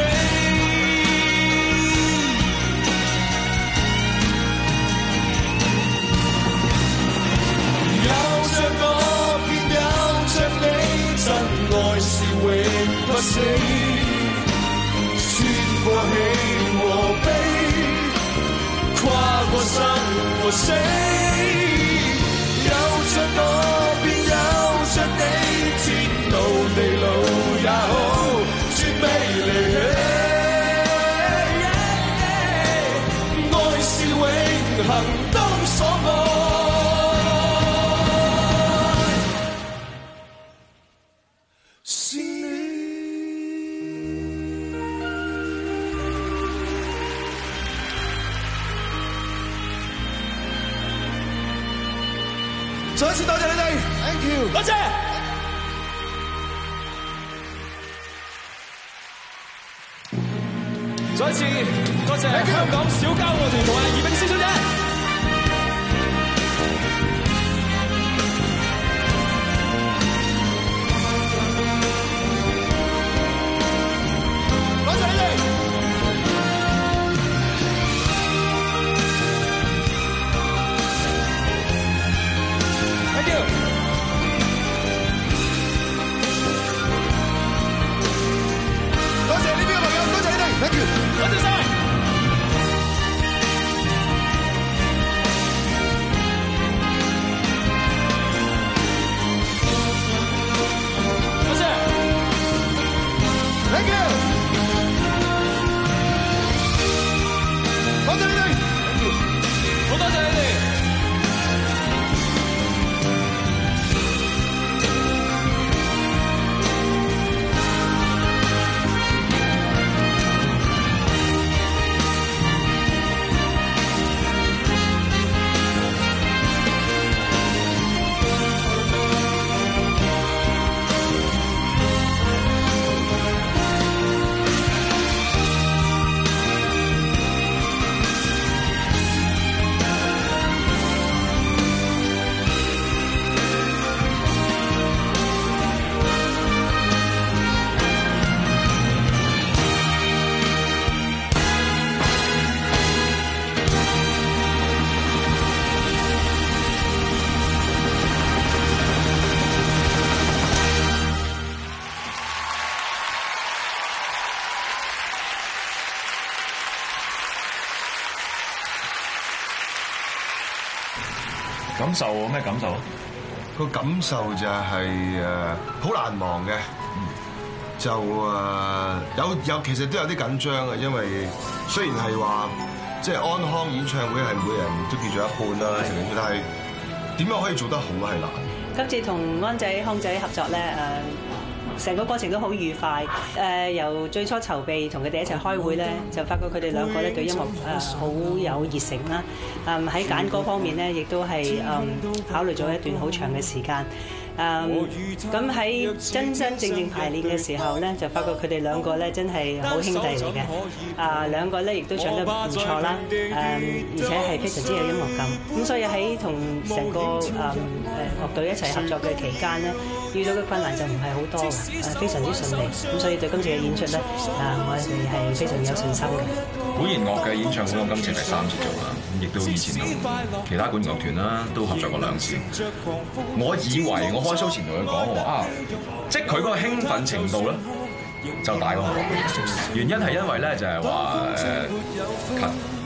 有着我便有着你，真愛是永不死，穿過喜和悲，跨過生和死。有着我便有着你，天老地老也好，絕未離棄。愛是永恆，當所愛是你。再一次多謝你哋 ，thank you， 多謝。再一次多謝香港小交樂團同埋葉詠詩小姐。多謝你哋。Thank you。多謝呢邊嘅朋友，多謝你哋 ，thank you， 多謝晒。多謝 ，thank you， 多謝你哋 ，thank you， 好多謝你哋。 感受咩感受？ 個感受就係誒好難忘嘅，就誒有有其實都有啲緊張嘅，因為雖然係話即係安康演唱會係每人都叫做一半啦，但係點樣可以做得好係難。 今次同安仔康仔合作咧誒，成個過程都好愉快。誒由最初籌備同佢哋一齊開會咧，就發覺佢哋兩個咧對音樂誒好有熱誠啦。誒喺揀歌方面咧，亦都係誒考慮咗一段好長嘅時間。誒咁喺真真正正排練嘅時候咧，就發覺佢哋兩個咧真係好兄弟嚟嘅。啊兩個咧亦都唱得唔錯啦。誒而且係非常之有音樂感。咁所以喺同成個誒誒樂隊一齊合作嘅期間咧，遇到嘅困難就唔係好多嘅，誒非常之順利。咁所以對今次嘅演出咧，啊我哋係非常有信心嘅。 管弦樂嘅演唱會我今次第三次做啦，亦都以前同其他管弦樂團啦都合作過兩次。我以為我開 show 前同佢講，我話啊，即係佢嗰個興奮程度咧就大過我。原因係因為咧就係話誒近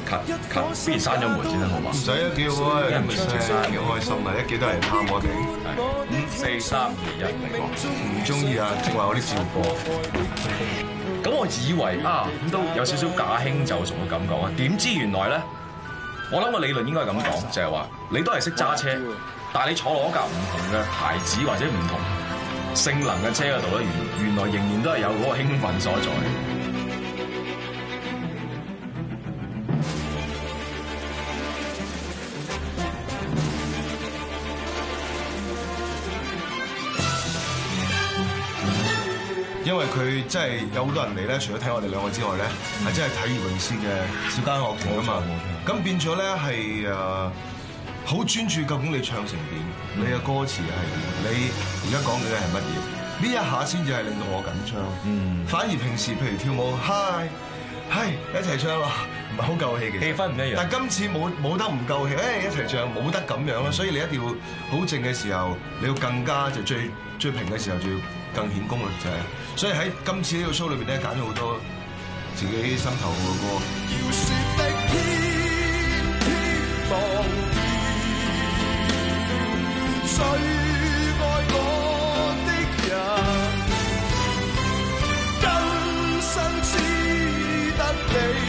cut cut，不如閂咗門先啦，好嘛？ 唔使啊，幾好啊，一唔聲幾開心啊，一記得嚟探我哋。 五四三二一嚟講， 唔中意啊，正話我啲照播。 咁我以為啊，咁都有少少駕輕就熟嘅感覺啊，點知原來咧，我諗個理論應該係咁講，就係話你都係識揸車，但係你坐落一架唔同嘅牌子或者唔同性能嘅車嗰度咧，原原來仍然都係有嗰個興奮所在。 因為佢真係有好多人嚟咧，除咗睇我哋兩個之外咧，係、嗯、真係睇葉詠詩嘅小交響樂團啊嘛。咁變咗咧係誒好專注，究竟你唱成點？嗯、你嘅歌詞係點？你而家講嘅係乜嘢？呢一下先至係令到我緊張。嗯。反而平時譬如跳舞，嗨嗨一齊唱咯，唔係好夠氣嘅。氣氛唔一樣。但係今次冇冇得唔夠氣，誒一齊唱冇得咁樣咯。所以你一定要好靜嘅時候，你要更加就最最平嘅時候就要更顯功力就係。所以喺今次呢個 show 裏邊咧，揀咗好多自己心頭好嘅歌。要說的天天望見，最愛我的人，今生只得你，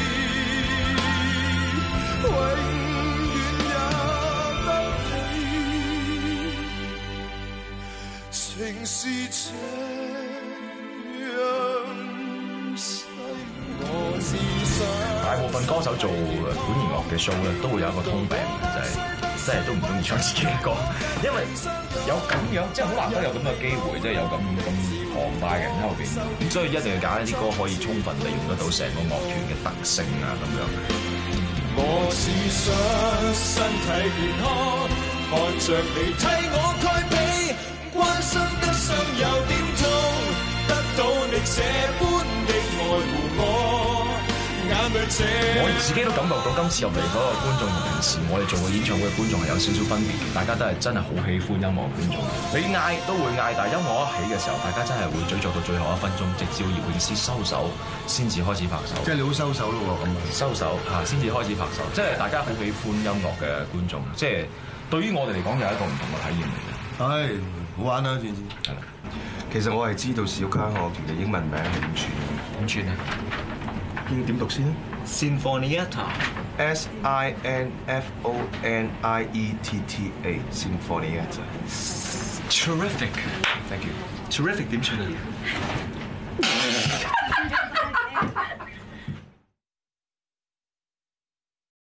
永遠也得你，情是這。 大部分歌手做管弦樂嘅 show 咧，都會有一個通病，就係即係都唔中意唱自己嘅歌，因為有咁樣即係好難得有咁嘅機會，即係有咁咁龐大嘅人喺後邊，咁所以一定要揀一啲歌可以充分利用得到成個樂團嘅特性啊咁樣。我只想身體健康，看着你替我蓋被，關心得心有點痛，得到你這般的愛護我。我自己都感覺到今次入嚟嗰個觀眾同平時我哋做嘅演唱會嘅觀眾係有少少分別，大家都係真係好喜歡音樂嘅觀眾。你嗌都會嗌，但係音樂一起嘅時候，大家真係會咀嚼到最後一分鐘，直至葉詠詩收手先至開始拍手。即係你好收手咯喎，咁收手嚇先至開始拍手，即係大家好喜歡音樂嘅觀眾，即係對於我哋嚟講又係一個唔同嘅體驗嚟嘅。 係好玩啊，轉轉。係啦，其實我係知道小交響樂團嘅英文名係點串嘅，點串咧？點點讀先咧 ？Sinfonietta，S I N F O N I E T T A，Sinfonietta。 Terrific，thank you。Terrific 點唱啊？